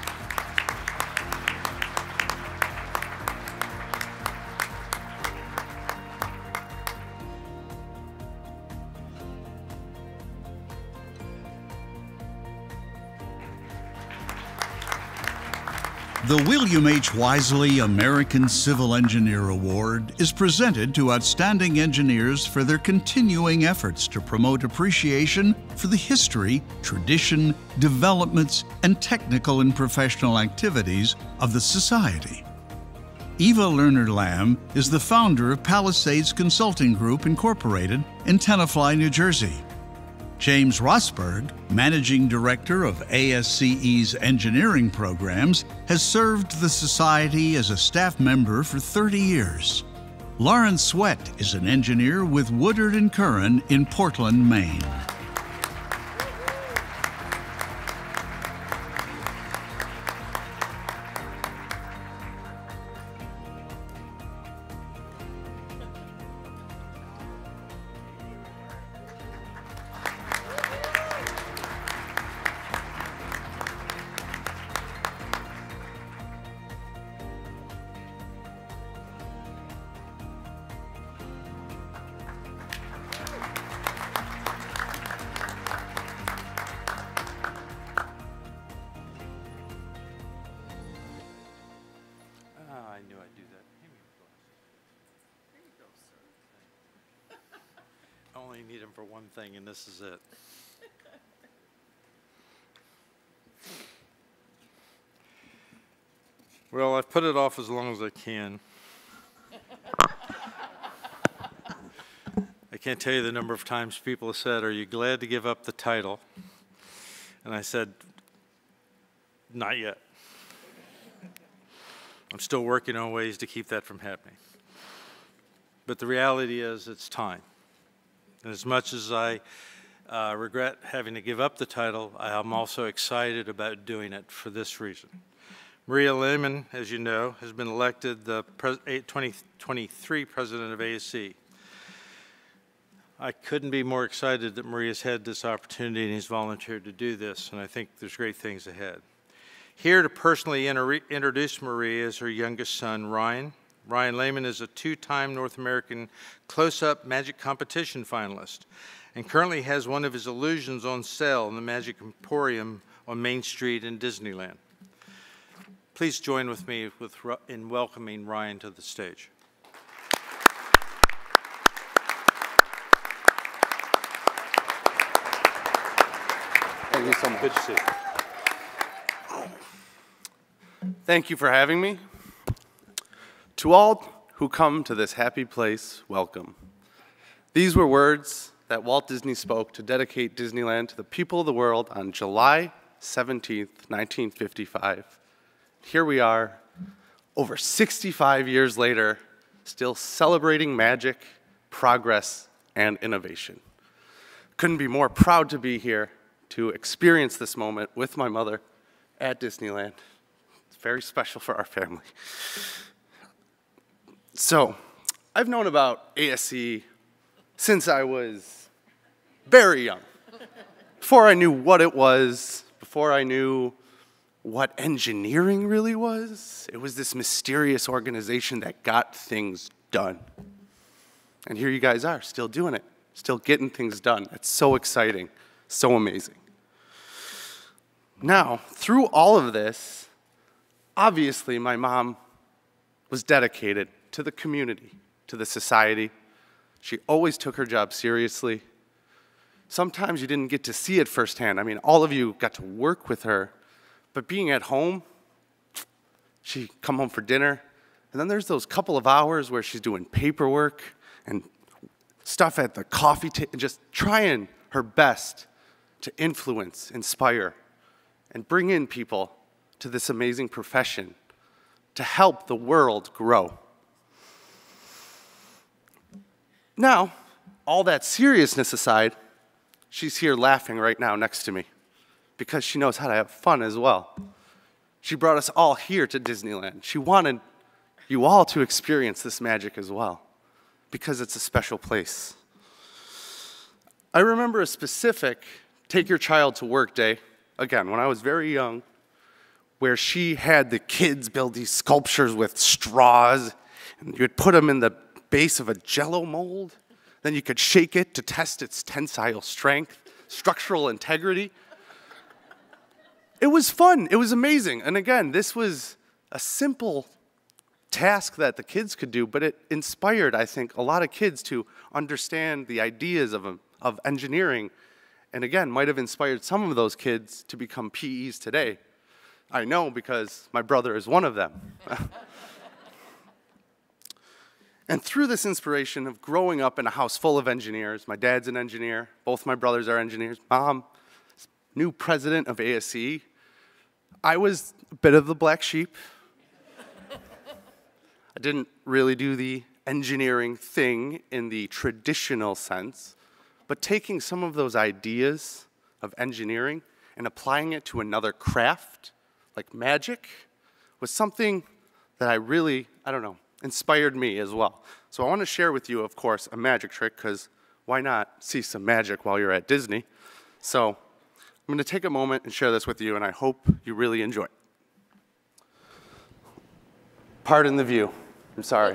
The William H. Wisely American Civil Engineer Award is presented to outstanding engineers for their continuing efforts to promote appreciation for the history, tradition, developments, and technical and professional activities of the Society. Eva Lerner-Lamb is the founder of Palisades Consulting Group, Incorporated in Tenafly, New Jersey. James Rosberg, Managing Director of A S C E's engineering programs, has served the Society as a staff member for thirty years. Lauren Sweat is an engineer with Woodard and Curran in Portland, Maine. Need them for one thing, and this is it. Well, I've put it off as long as I can. I can't tell you the number of times people have said, "Are you glad to give up the title?" And I said, "Not yet. I'm still working on ways to keep that from happening." But the reality is, it's time. And as much as I uh, regret having to give up the title, I am also excited about doing it for this reason. Maria Lehman, as you know, has been elected the twenty twenty-three president of A S C E. I couldn't be more excited that Maria's had this opportunity and has volunteered to do this, and I think there's great things ahead. Here to personally inter introduce Maria is her youngest son, Ryan. Ryan Lehman is a two-time North American close-up magic competition finalist and currently has one of his illusions on sale in the Magic Emporium on Main Street in Disneyland. Please join with me with, in welcoming Ryan to the stage. Thank you so much. Good to see you. Thank you for having me. To all who come to this happy place, welcome. These were words that Walt Disney spoke to dedicate Disneyland to the people of the world on July seventeenth, nineteen fifty-five. Here we are, over sixty-five years later, still celebrating magic, progress, and innovation. Couldn't be more proud to be here to experience this moment with my mother at Disneyland. It's very special for our family. So, I've known about A S C E since I was very young. Before I knew what it was, before I knew what engineering really was, it was this mysterious organization that got things done. And here you guys are, still doing it, still getting things done. It's so exciting, so amazing. Now, through all of this, Obviously, my mom was dedicated to the community, to the society. She always took her job seriously. Sometimes you didn't get to see it firsthand. I mean, all of you got to work with her, but being at home, she'd come home for dinner, and then there's those couple of hours where she's doing paperwork and stuff at the coffee table, just trying her best to influence, inspire, and bring in people to this amazing profession to help the world grow. Now, all that seriousness aside, she's here laughing right now next to me because she knows how to have fun as well. She brought us all here to Disneyland. She wanted you all to experience this magic as well because it's a special place. I remember a specific take your child to work day, again, when I was very young, where she had the kids build these sculptures with straws, and you would put them in the base of a Jell-O mold. Then you could shake it to test its tensile strength, structural integrity. It was fun. It was amazing. And again, this was a simple task that the kids could do, but it inspired, I think, a lot of kids to understand the ideas of, of engineering. And again, might have inspired some of those kids to become P Es today. I know because my brother is one of them. And through this inspiration of growing up in a house full of engineers, my dad's an engineer, both my brothers are engineers, mom, new president of A S C E, I was a bit of the black sheep. I didn't really do the engineering thing in the traditional sense, but taking some of those ideas of engineering and applying it to another craft, like magic, was something that I really, I don't know, inspired me as well. So I want to share with you, of course, a magic trick, because why not see some magic while you're at Disney? So I'm going to take a moment and share this with you, and I hope you really enjoy it. Pardon the view. I'm sorry.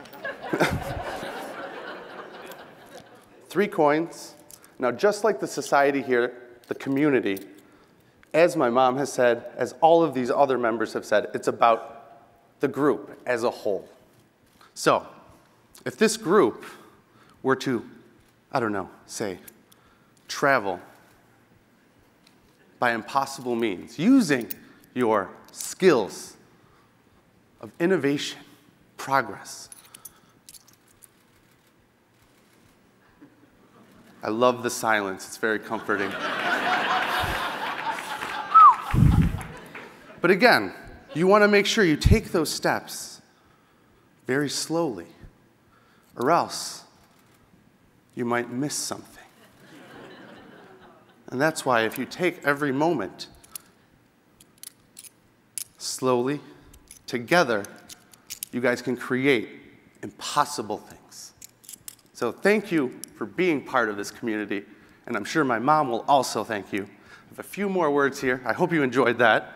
Three coins. Now, just like the society here, the community, as my mom has said, as all of these other members have said, it's about the group as a whole. So, if this group were to, I don't know, say, travel by impossible means, using your skills of innovation, progress. I love the silence, it's very comforting. But again, you want to make sure you take those steps very slowly, or else you might miss something. And that's why if you take every moment slowly, together, you guys can create impossible things. So thank you for being part of this community, and I'm sure my mom will also thank you. I have a few more words here. I hope you enjoyed that.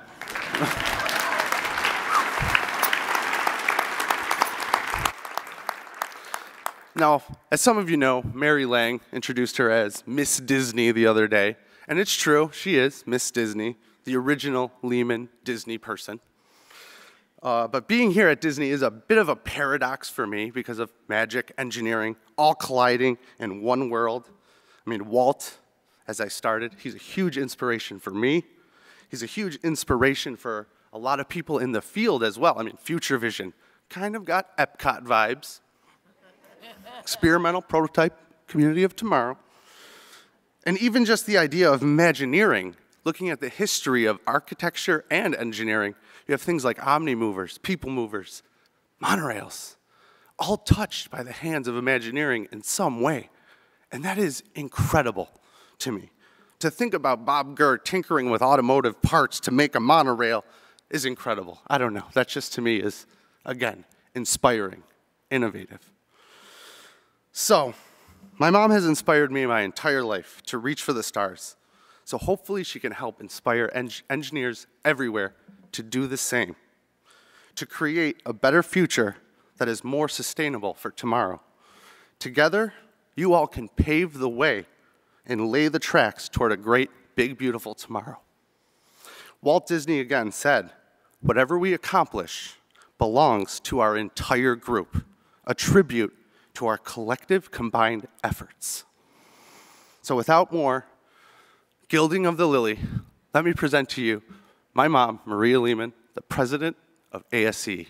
Now, as some of you know, Mary Lang introduced her as Miss Disney the other day. And it's true, she is Miss Disney, the original Lehman Disney person. Uh, but being here at Disney is a bit of a paradox for me because of magic, engineering, all colliding in one world. I mean, Walt, as I started, he's a huge inspiration for me. He's a huge inspiration for a lot of people in the field as well. I mean, Future Vision kind of got Epcot vibes. Experimental prototype community of tomorrow. And even just the idea of Imagineering, looking at the history of architecture and engineering, you have things like omni-movers, people movers, monorails, all touched by the hands of Imagineering in some way. And that is incredible to me. To think about Bob Gurr tinkering with automotive parts to make a monorail is incredible. I don't know, that just to me is, again, inspiring, innovative. So, my mom has inspired me my entire life to reach for the stars. So hopefully she can help inspire eng engineers everywhere to do the same, to create a better future that is more sustainable for tomorrow. Together, you all can pave the way and lay the tracks toward a great, big, beautiful tomorrow. Walt Disney again said, Whatever we accomplish belongs to our entire group, a tribute to our collective combined efforts. So without more gilding of the lily, let me present to you my mom, Maria Lehman, the president of A S C E.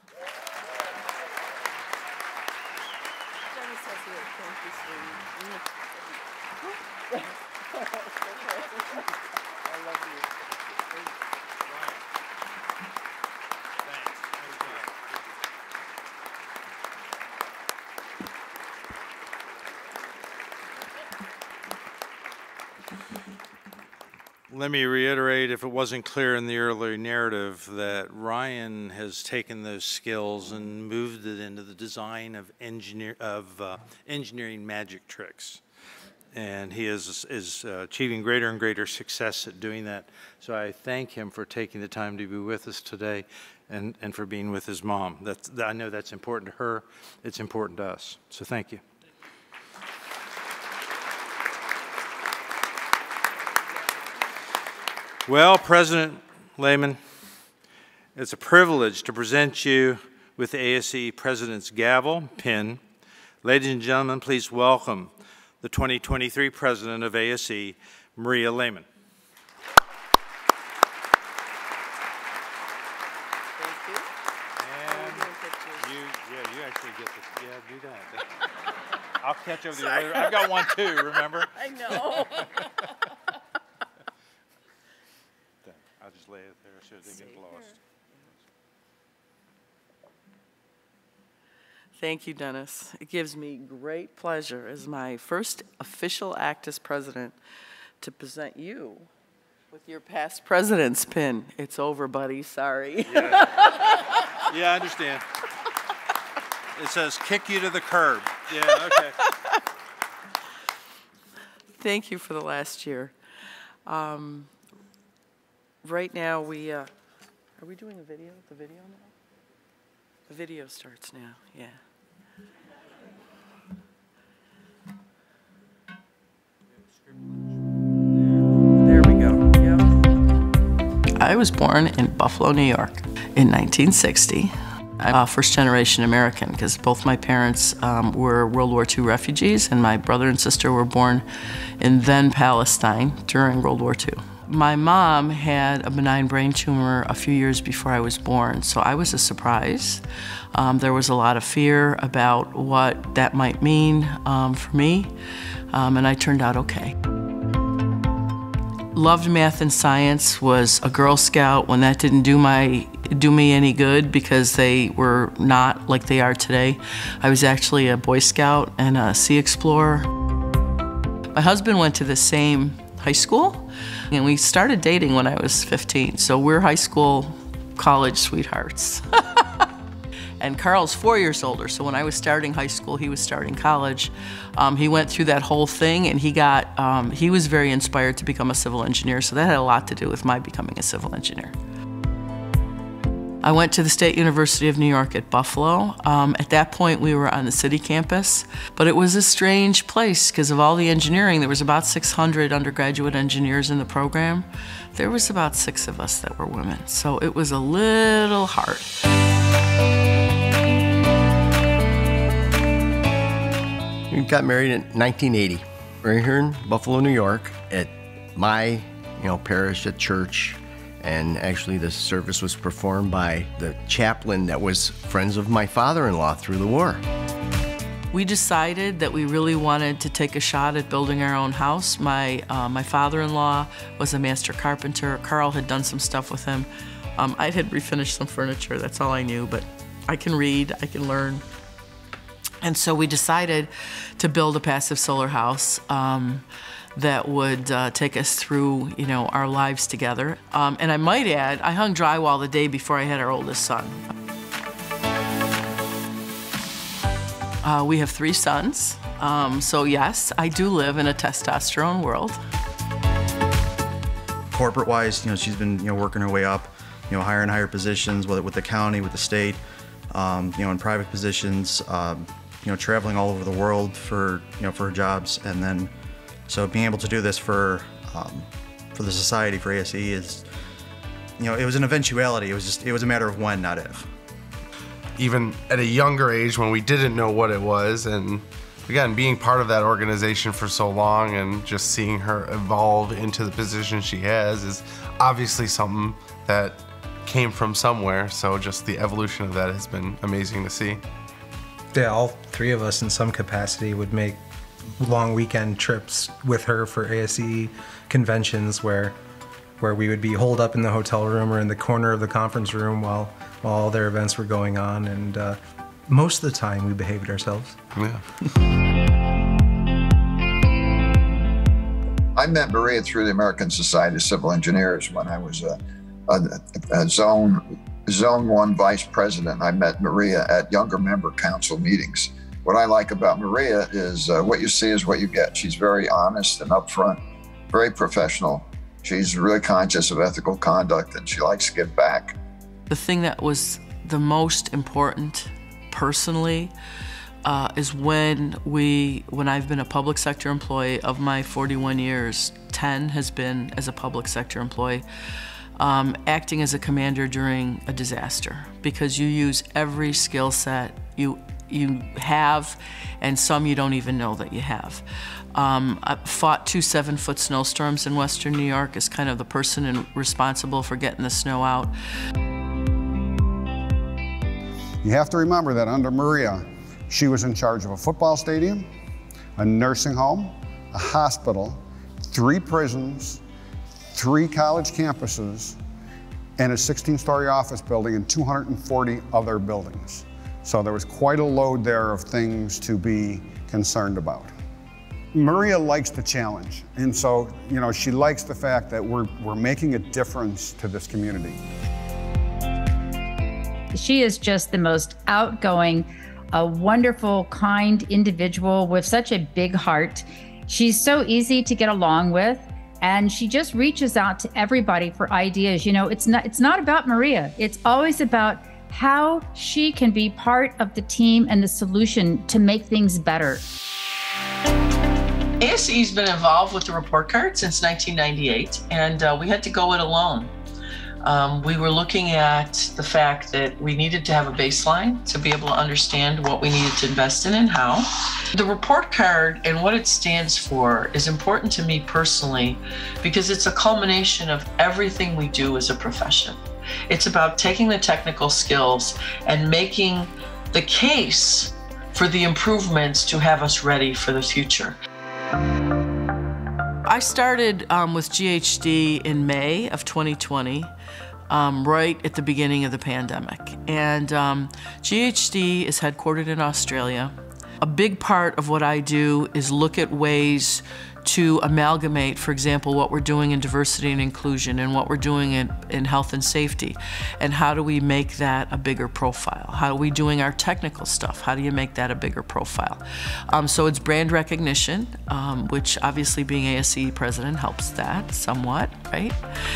Let me reiterate, if it wasn't clear in the earlier narrative, that Ryan has taken those skills and moved it into the design of engineer of uh, engineering magic tricks, and he is is uh, achieving greater and greater success at doing that. So I thank him for taking the time to be with us today, and and for being with his mom. That's I know that's important to her. It's important to us. So thank you. Well, President Lehman, it's a privilege to present you with the A S C E President's gavel, pin. Ladies and gentlemen, please welcome the twenty twenty-three President of A S C E, Maria Lehman. Thank you. And you, yeah, you actually get to, yeah, do that. I'll catch over the other. I've got one too, remember? I know. I'll just lay it there so it doesn't get lost. Thank you, Dennis. It gives me great pleasure as my first official act as president to present you with your past president's pin. It's over, buddy. Sorry. Yeah, yeah, I understand. It says kick you to the curb. Yeah, okay. Thank you for the last year. Um, Right now, we, uh, are we doing a video, the video now? The video starts now, yeah. There we go, yep. I was born in Buffalo, New York in nineteen sixty. I'm a first generation American because both my parents um, were World War Two refugees, and my brother and sister were born in then Palestine during World War Two. My mom had a benign brain tumor a few years before I was born, so I was a surprise. Um, there was a lot of fear about what that might mean um, for me, um, and I turned out okay. Loved math and science, was a Girl Scout when that didn't do my do me any good because they were not like they are today. I was actually a Boy Scout and a Sea Explorer. My husband went to the same high school, and we started dating when I was fifteen, so we're high school, college sweethearts. And Carl's four years older, so when I was starting high school, he was starting college. Um, he went through that whole thing, and he got, um, he was very inspired to become a civil engineer, so that had a lot to do with my becoming a civil engineer. I went to the State University of New York at Buffalo. Um, at that point, we were on the city campus, but it was a strange place because of all the engineering. There was about six hundred undergraduate engineers in the program. There was about six of us that were women, so it was a little hard. We got married in nineteen eighty. We're here in Buffalo, New York, at my, you know, parish at church. And actually the service was performed by the chaplain that was friends of my father-in-law through the war. We decided that we really wanted to take a shot at building our own house. My, uh, my father-in-law was a master carpenter. Carl had done some stuff with him. Um, I had refinished some furniture, that's all I knew, but I can read, I can learn. And so we decided to build a passive solar house um, that would uh, take us through, you know, our lives together. Um, and I might add, I hung drywall the day before I had our oldest son. Uh, we have three sons, um, so yes, I do live in a testosterone world. Corporate-wise, you know, she's been, you know, working her way up, you know, higher and higher positions, whether with the county, with the state, um, you know, in private positions, um, you know, traveling all over the world for, you know, for her jobs, and then so being able to do this for um, for the society, for A S C E, is you know, it was an eventuality. It was just, it was a matter of when, not if. Even at a younger age when we didn't know what it was, and again, being part of that organization for so long and just seeing her evolve into the position she has is obviously something that came from somewhere, so just the evolution of that has been amazing to see. Yeah, all three of us in some capacity would make long weekend trips with her for A S C E conventions where where we would be holed up in the hotel room or in the corner of the conference room while, while all their events were going on, and uh, most of the time we behaved ourselves. Yeah. I met Maria through the American Society of Civil Engineers when I was a, a, a zone, zone one vice president. I met Maria at younger member council meetings. What I like about Maria is uh, what you see is what you get. She's very honest and upfront, very professional. She's really conscious of ethical conduct, and she likes to give back. The thing that was the most important personally uh, is when we, when I've been a public sector employee. Of my forty-one years, ten has been as a public sector employee, um, acting as a commander during a disaster, because you use every skill set you you have, and some you don't even know that you have. Um, I fought two seven-foot snowstorms in Western New York as kind of the person in, responsible for getting the snow out. You have to remember that under Maria, she was in charge of a football stadium, a nursing home, a hospital, three prisons, three college campuses, and a sixteen-story office building and two hundred forty other buildings. So there was quite a load there of things to be concerned about. Maria likes the challenge, and so, you know, she likes the fact that we're, we're making a difference to this community. She is just the most outgoing, a wonderful, kind individual with such a big heart. She's so easy to get along with, and she just reaches out to everybody for ideas. You know, it's not, it's not about Maria. It's always about how she can be part of the team and the solution to make things better. A S C E's been involved with the report card since nineteen ninety-eight, and uh, we had to go it alone. Um, we were looking at the fact that we needed to have a baseline to be able to understand what we needed to invest in and how. The report card and what it stands for is important to me personally because it's a culmination of everything we do as a profession. It's about taking the technical skills and making the case for the improvements to have us ready for the future. I started um, with G H D in May of twenty twenty, um, right at the beginning of the pandemic. And um, G H D is headquartered in Australia. A big part of what I do is look at ways to amalgamate, for example, what we're doing in diversity and inclusion and what we're doing in, in health and safety. And how do we make that a bigger profile? How are we doing our technical stuff? How do you make that a bigger profile? Um, so it's brand recognition, um, which obviously being A S C E president helps that somewhat, right?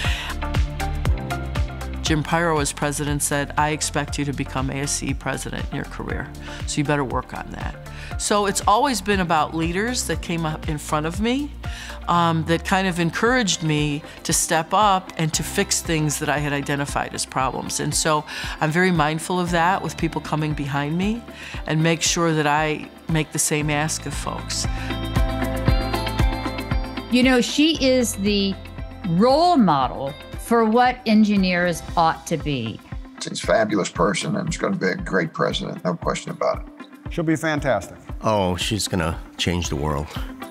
Jim Pyro as president said, I expect you to become A S C E president in your career, so you better work on that. So it's always been about leaders that came up in front of me um, that kind of encouraged me to step up and to fix things that I had identified as problems. And so I'm very mindful of that with people coming behind me and make sure that I make the same ask of folks. You know, she is the role model for what engineers ought to be. She's a fabulous person, and she's going to be a great president, no question about it. She'll be fantastic. Oh, she's gonna change the world.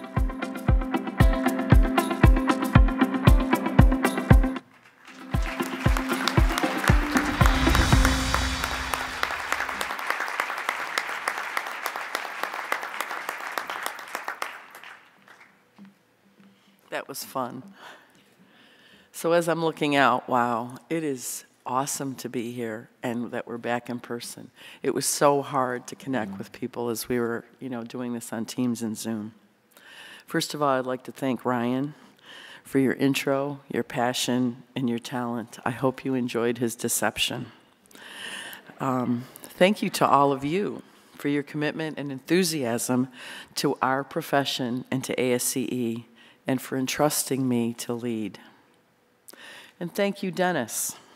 That was fun. So as I'm looking out, wow, it is awesome to be here and that we're back in person. It was so hard to connect with people as we were, you know, doing this on Teams and Zoom. First of all, I'd like to thank Ryan for your intro, your passion, and your talent. I hope you enjoyed his deception. Um, thank you to all of you for your commitment and enthusiasm to our profession and to A S C E, and for entrusting me to lead. And thank you, Dennis,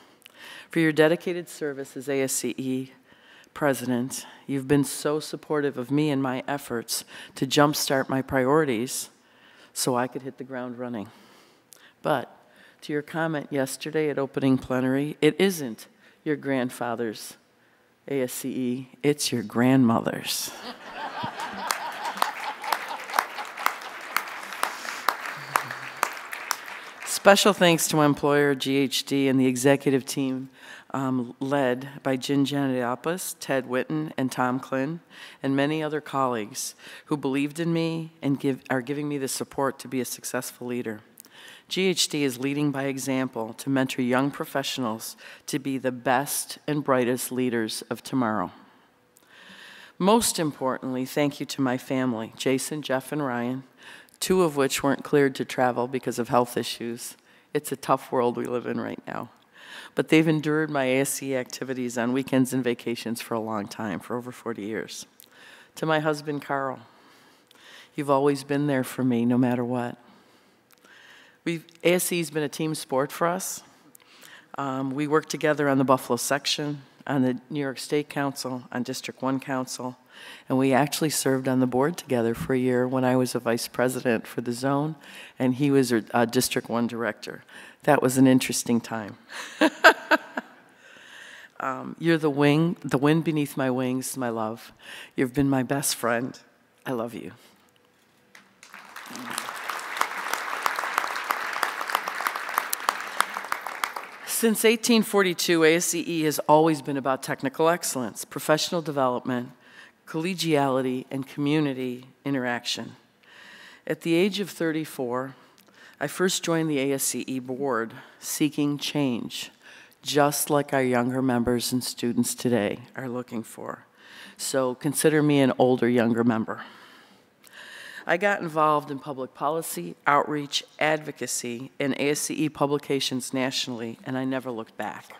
for your dedicated service as A S C E President. You've been so supportive of me and my efforts to jumpstart my priorities so I could hit the ground running. But to your comment yesterday at opening plenary, it isn't your grandfather's A S C E, it's your grandmother's. Special thanks to my employer, G H D, and the executive team um, led by Jen Janidopoulos, Ted Witten, and Tom Klin, and many other colleagues who believed in me and give, are giving me the support to be a successful leader. G H D is leading by example to mentor young professionals to be the best and brightest leaders of tomorrow. Most importantly, thank you to my family, Jason, Jeff, and Ryan, two of which weren't cleared to travel because of health issues. It's a tough world we live in right now. But they've endured my A S C E activities on weekends and vacations for a long time, for over forty years. To my husband, Carl, you've always been there for me, no matter what. We've, A S C E's been a team sport for us. Um, we worked together on the Buffalo section, on the New York State Council, on District one Council, and we actually served on the board together for a year when I was a vice president for the zone, and he was a, a District one director. That was an interesting time. um, you're the wing, the wind beneath my wings, my love. You've been my best friend. I love you. Since eighteen forty-two, A S C E has always been about technical excellence, professional development, collegiality, and community interaction. At the age of thirty-four, I first joined the A S C E board seeking change, just like our younger members and students today are looking for. So consider me an older, younger member. I got involved in public policy, outreach, advocacy, and A S C E publications nationally, and I never looked back.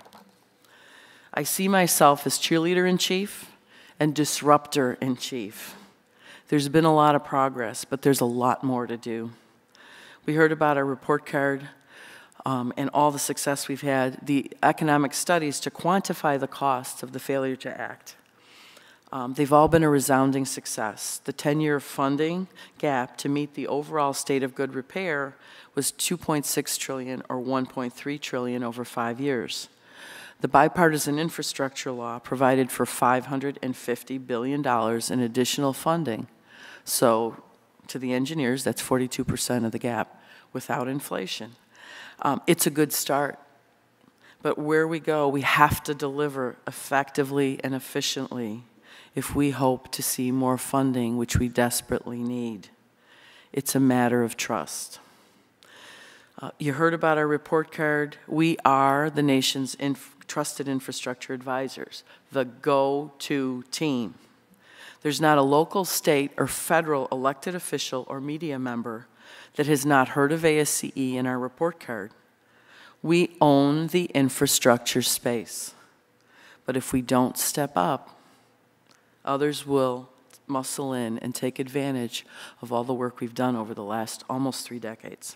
I see myself as cheerleader-in-chief and disruptor-in-chief. There's been a lot of progress, but there's a lot more to do. We heard about our report card um, and all the success we've had, the economic studies to quantify the costs of the failure to act. Um, they've all been a resounding success. The ten-year funding gap to meet the overall state of good repair was two point six trillion dollars or one point three trillion dollars over five years. The bipartisan infrastructure law provided for five hundred fifty billion dollars in additional funding. So to the engineers, that's forty-two percent of the gap without inflation. Um, it's a good start. But where we go, we have to deliver effectively and efficiently if we hope to see more funding, which we desperately need. It's a matter of trust. Uh, you heard about our report card. We are the nation's inf- trusted infrastructure advisors, the go-to team. There's not a local, state, or federal elected official or media member that has not heard of A S C E in our report card. We own the infrastructure space. But if we don't step up, others will muscle in and take advantage of all the work we've done over the last almost three decades.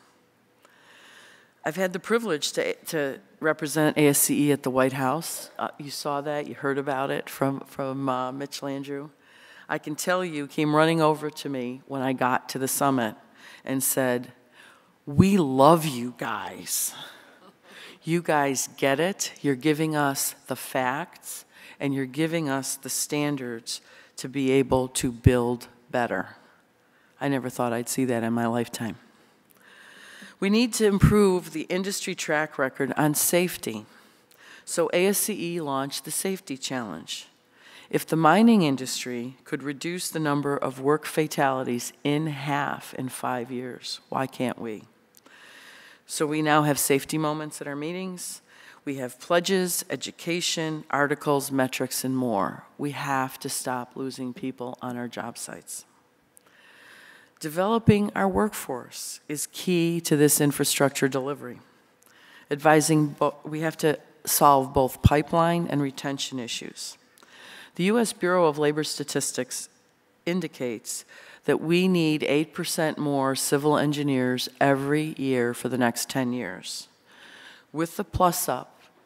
I've had the privilege to, to represent A S C E at the White House. Uh, you saw that, you heard about it from, from uh, Mitch Landrieu. I can tell you, he came running over to me when I got to the summit and said, "We love you guys. You guys get it. You're giving us the facts, and you're giving us the standards to be able to build better." I never thought I'd see that in my lifetime. We need to improve the industry track record on safety. So A S C E launched the Safety Challenge. If the mining industry could reduce the number of work fatalities in half in five years, why can't we? So we now have safety moments at our meetings. We have pledges, education, articles, metrics, and more. We have to stop losing people on our job sites. Developing our workforce is key to this infrastructure delivery. Advising, we have to solve both pipeline and retention issues. The U S Bureau of Labor Statistics indicates that we need eight percent more civil engineers every year for the next ten years. With the plus up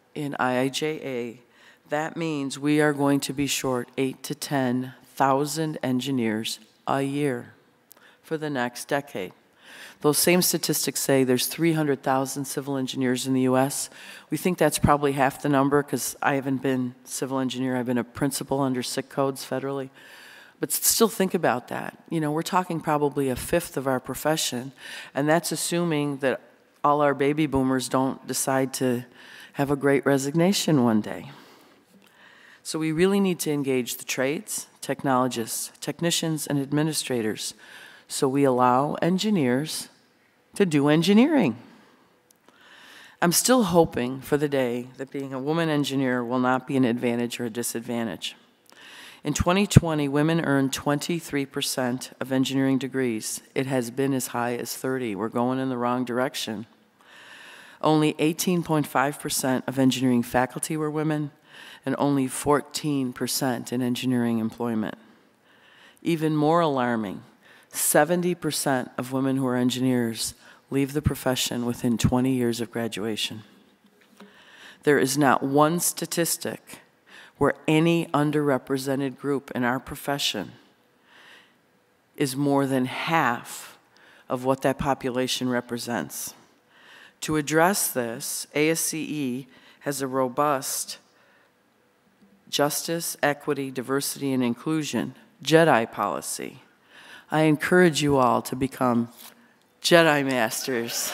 in I I J A, that means we are going to be short eight to ten thousand engineers a year for the next decade. Those same statistics say there's three hundred thousand civil engineers in the U S. We think that's probably half the number because I haven't been civil engineer. I've been a principal under S I C codes federally. But still think about that. You know, we're talking probably a fifth of our profession, and that's assuming that all our baby boomers don't decide to have a great resignation one day. So we really need to engage the trades, technologists, technicians, and administrators, so we allow engineers to do engineering. I'm still hoping for the day that being a woman engineer will not be an advantage or a disadvantage. In twenty twenty, women earned twenty-three percent of engineering degrees. It has been as high as thirty. We're going in the wrong direction. Only eighteen point five percent of engineering faculty were women, and only fourteen percent in engineering employment. Even more alarming, seventy percent of women who are engineers leave the profession within twenty years of graduation. There is not one statistic where any underrepresented group in our profession is more than half of what that population represents. To address this, A S C E has a robust justice, equity, diversity, and inclusion Jedi policy. I encourage you all to become Jedi Masters.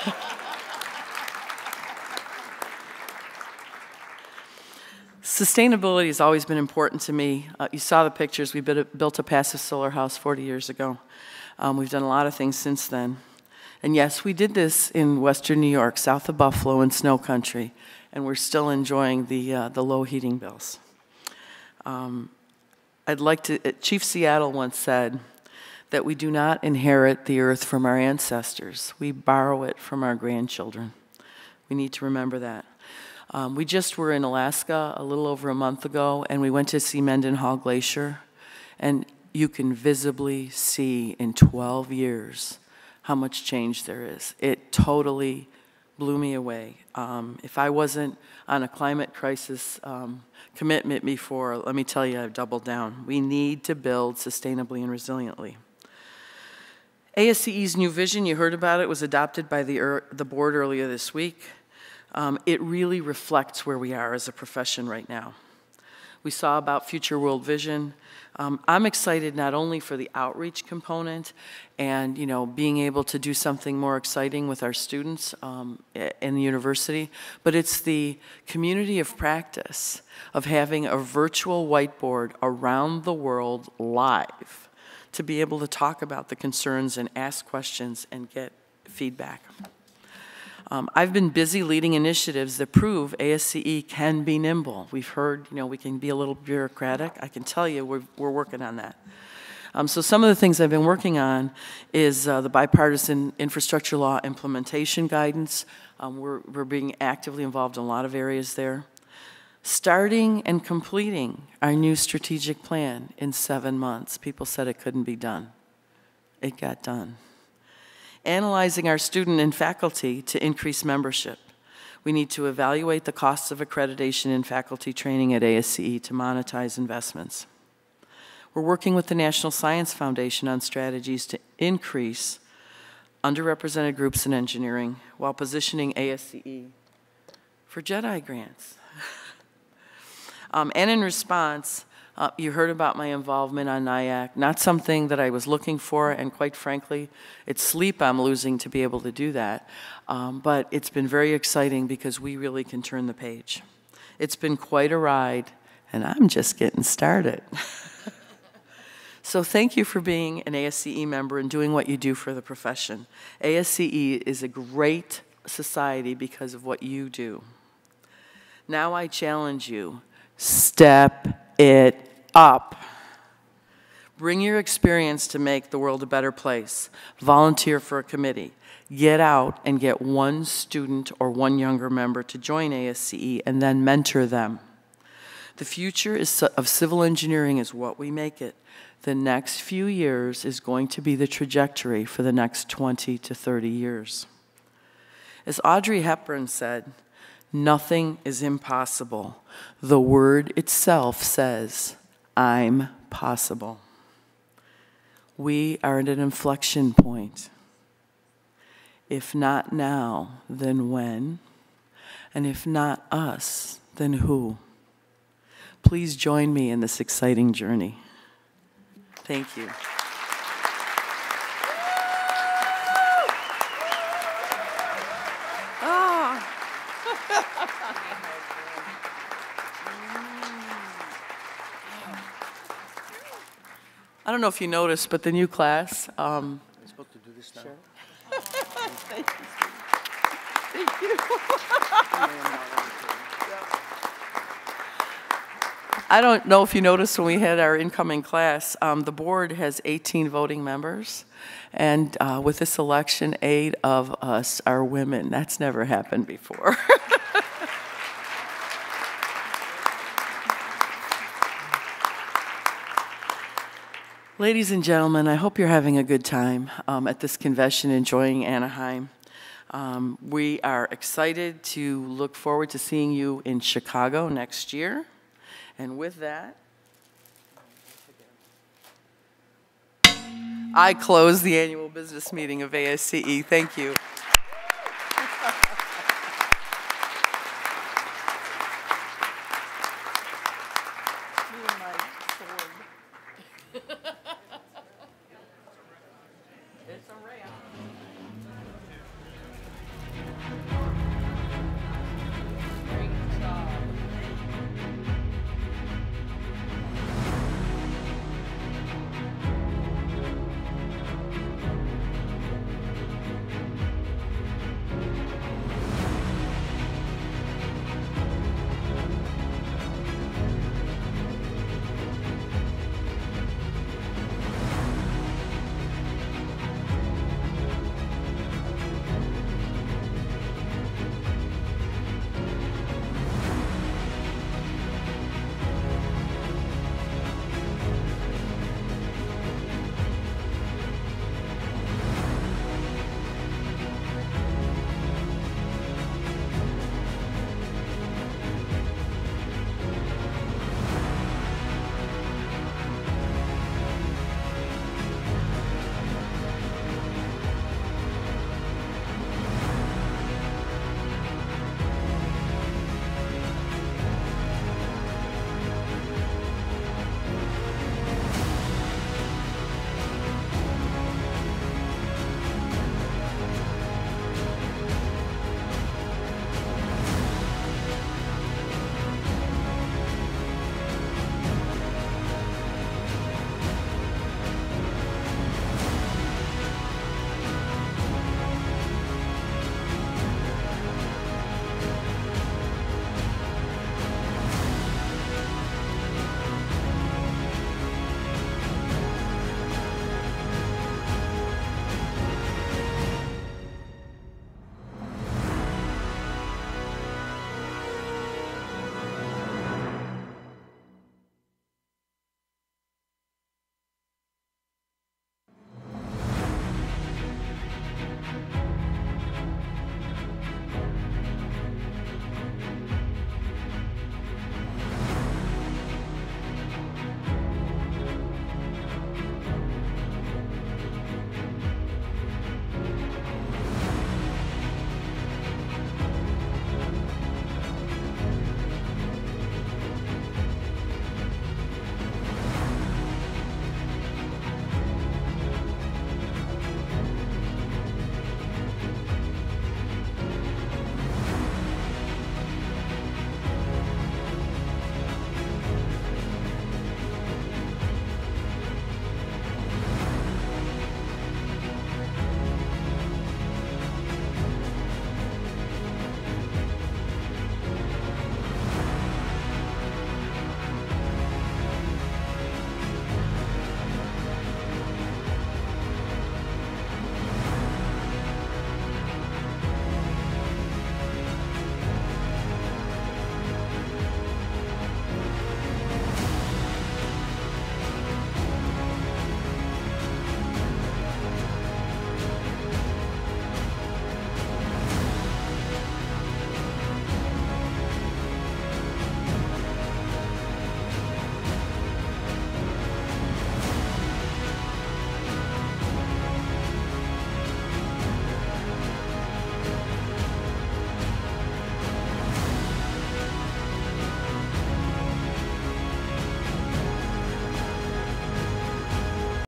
Sustainability has always been important to me. Uh, you saw the pictures. We built a passive solar house forty years ago. Um, we've done a lot of things since then. And yes, we did this in Western New York, south of Buffalo in snow country, and we're still enjoying the, uh, the low heating bills. Um, I'd like to, uh, Chief Seattle once said that we do not inherit the earth from our ancestors. We borrow it from our grandchildren. We need to remember that. Um, we just were in Alaska a little over a month ago, and we went to see Mendenhall Glacier, and you can visibly see in twelve years how much change there is. It totally blew me away. Um, if I wasn't on a climate crisis um, commitment before, let me tell you, I've doubled down. We need to build sustainably and resiliently. A S C E's new vision, you heard about it, was adopted by the, er the board earlier this week. Um, it really reflects where we are as a profession right now. We saw about Future World Vision. Um, I'm excited not only for the outreach component and, you know, being able to do something more exciting with our students um, in the university, but it's the community of practice of having a virtual whiteboard around the world live to be able to talk about the concerns and ask questions and get feedback. Um, I've been busy leading initiatives that prove A S C E can be nimble. We've heard, you know, we can be a little bureaucratic. I can tell you we're, we're working on that. Um, so some of the things I've been working on is uh, the bipartisan infrastructure law implementation guidance. Um, we're, we're being actively involved in a lot of areas there. Starting and completing our new strategic plan in seven months. People said it couldn't be done. It got done. Analyzing our student and faculty to increase membership. We need to evaluate the costs of accreditation and faculty training at A S C E to monetize investments. We're working with the National Science Foundation on strategies to increase underrepresented groups in engineering while positioning A S C E for Jedi grants. um, and in response, Uh, you heard about my involvement on N I A C, not something that I was looking for, and quite frankly, it's sleep I'm losing to be able to do that. Um, but it's been very exciting because we really can turn the page. It's been quite a ride, and I'm just getting started. So thank you for being an A S C E member and doing what you do for the profession. A S C E is a great society because of what you do. Now I challenge you, step it up. Bring your experience to make the world a better place. Volunteer for a committee. Get out and get one student or one younger member to join A S C E and then mentor them. The future is, of civil engineering is what we make it. The next few years is going to be the trajectory for the next twenty to thirty years. As Audrey Hepburn said, Nothing is impossible. The word itself says, I'm possible. We are at an inflection point. If not now, then when? And if not us, then who? Please join me in this exciting journey. Thank you. I don't know if you noticed, but the new class. Um, I'm supposed to do this now. Sure. Thank you. Thank you. I don't know if you noticed when we had our incoming class, um, the board has eighteen voting members, and uh, with this election, eight of us are women. That's never happened before. Ladies and gentlemen, I hope you're having a good time um, at this convention, enjoying Anaheim. Um, we are excited to look forward to seeing you in Chicago next year. And with that, I close the annual business meeting of A S C E. Thank you.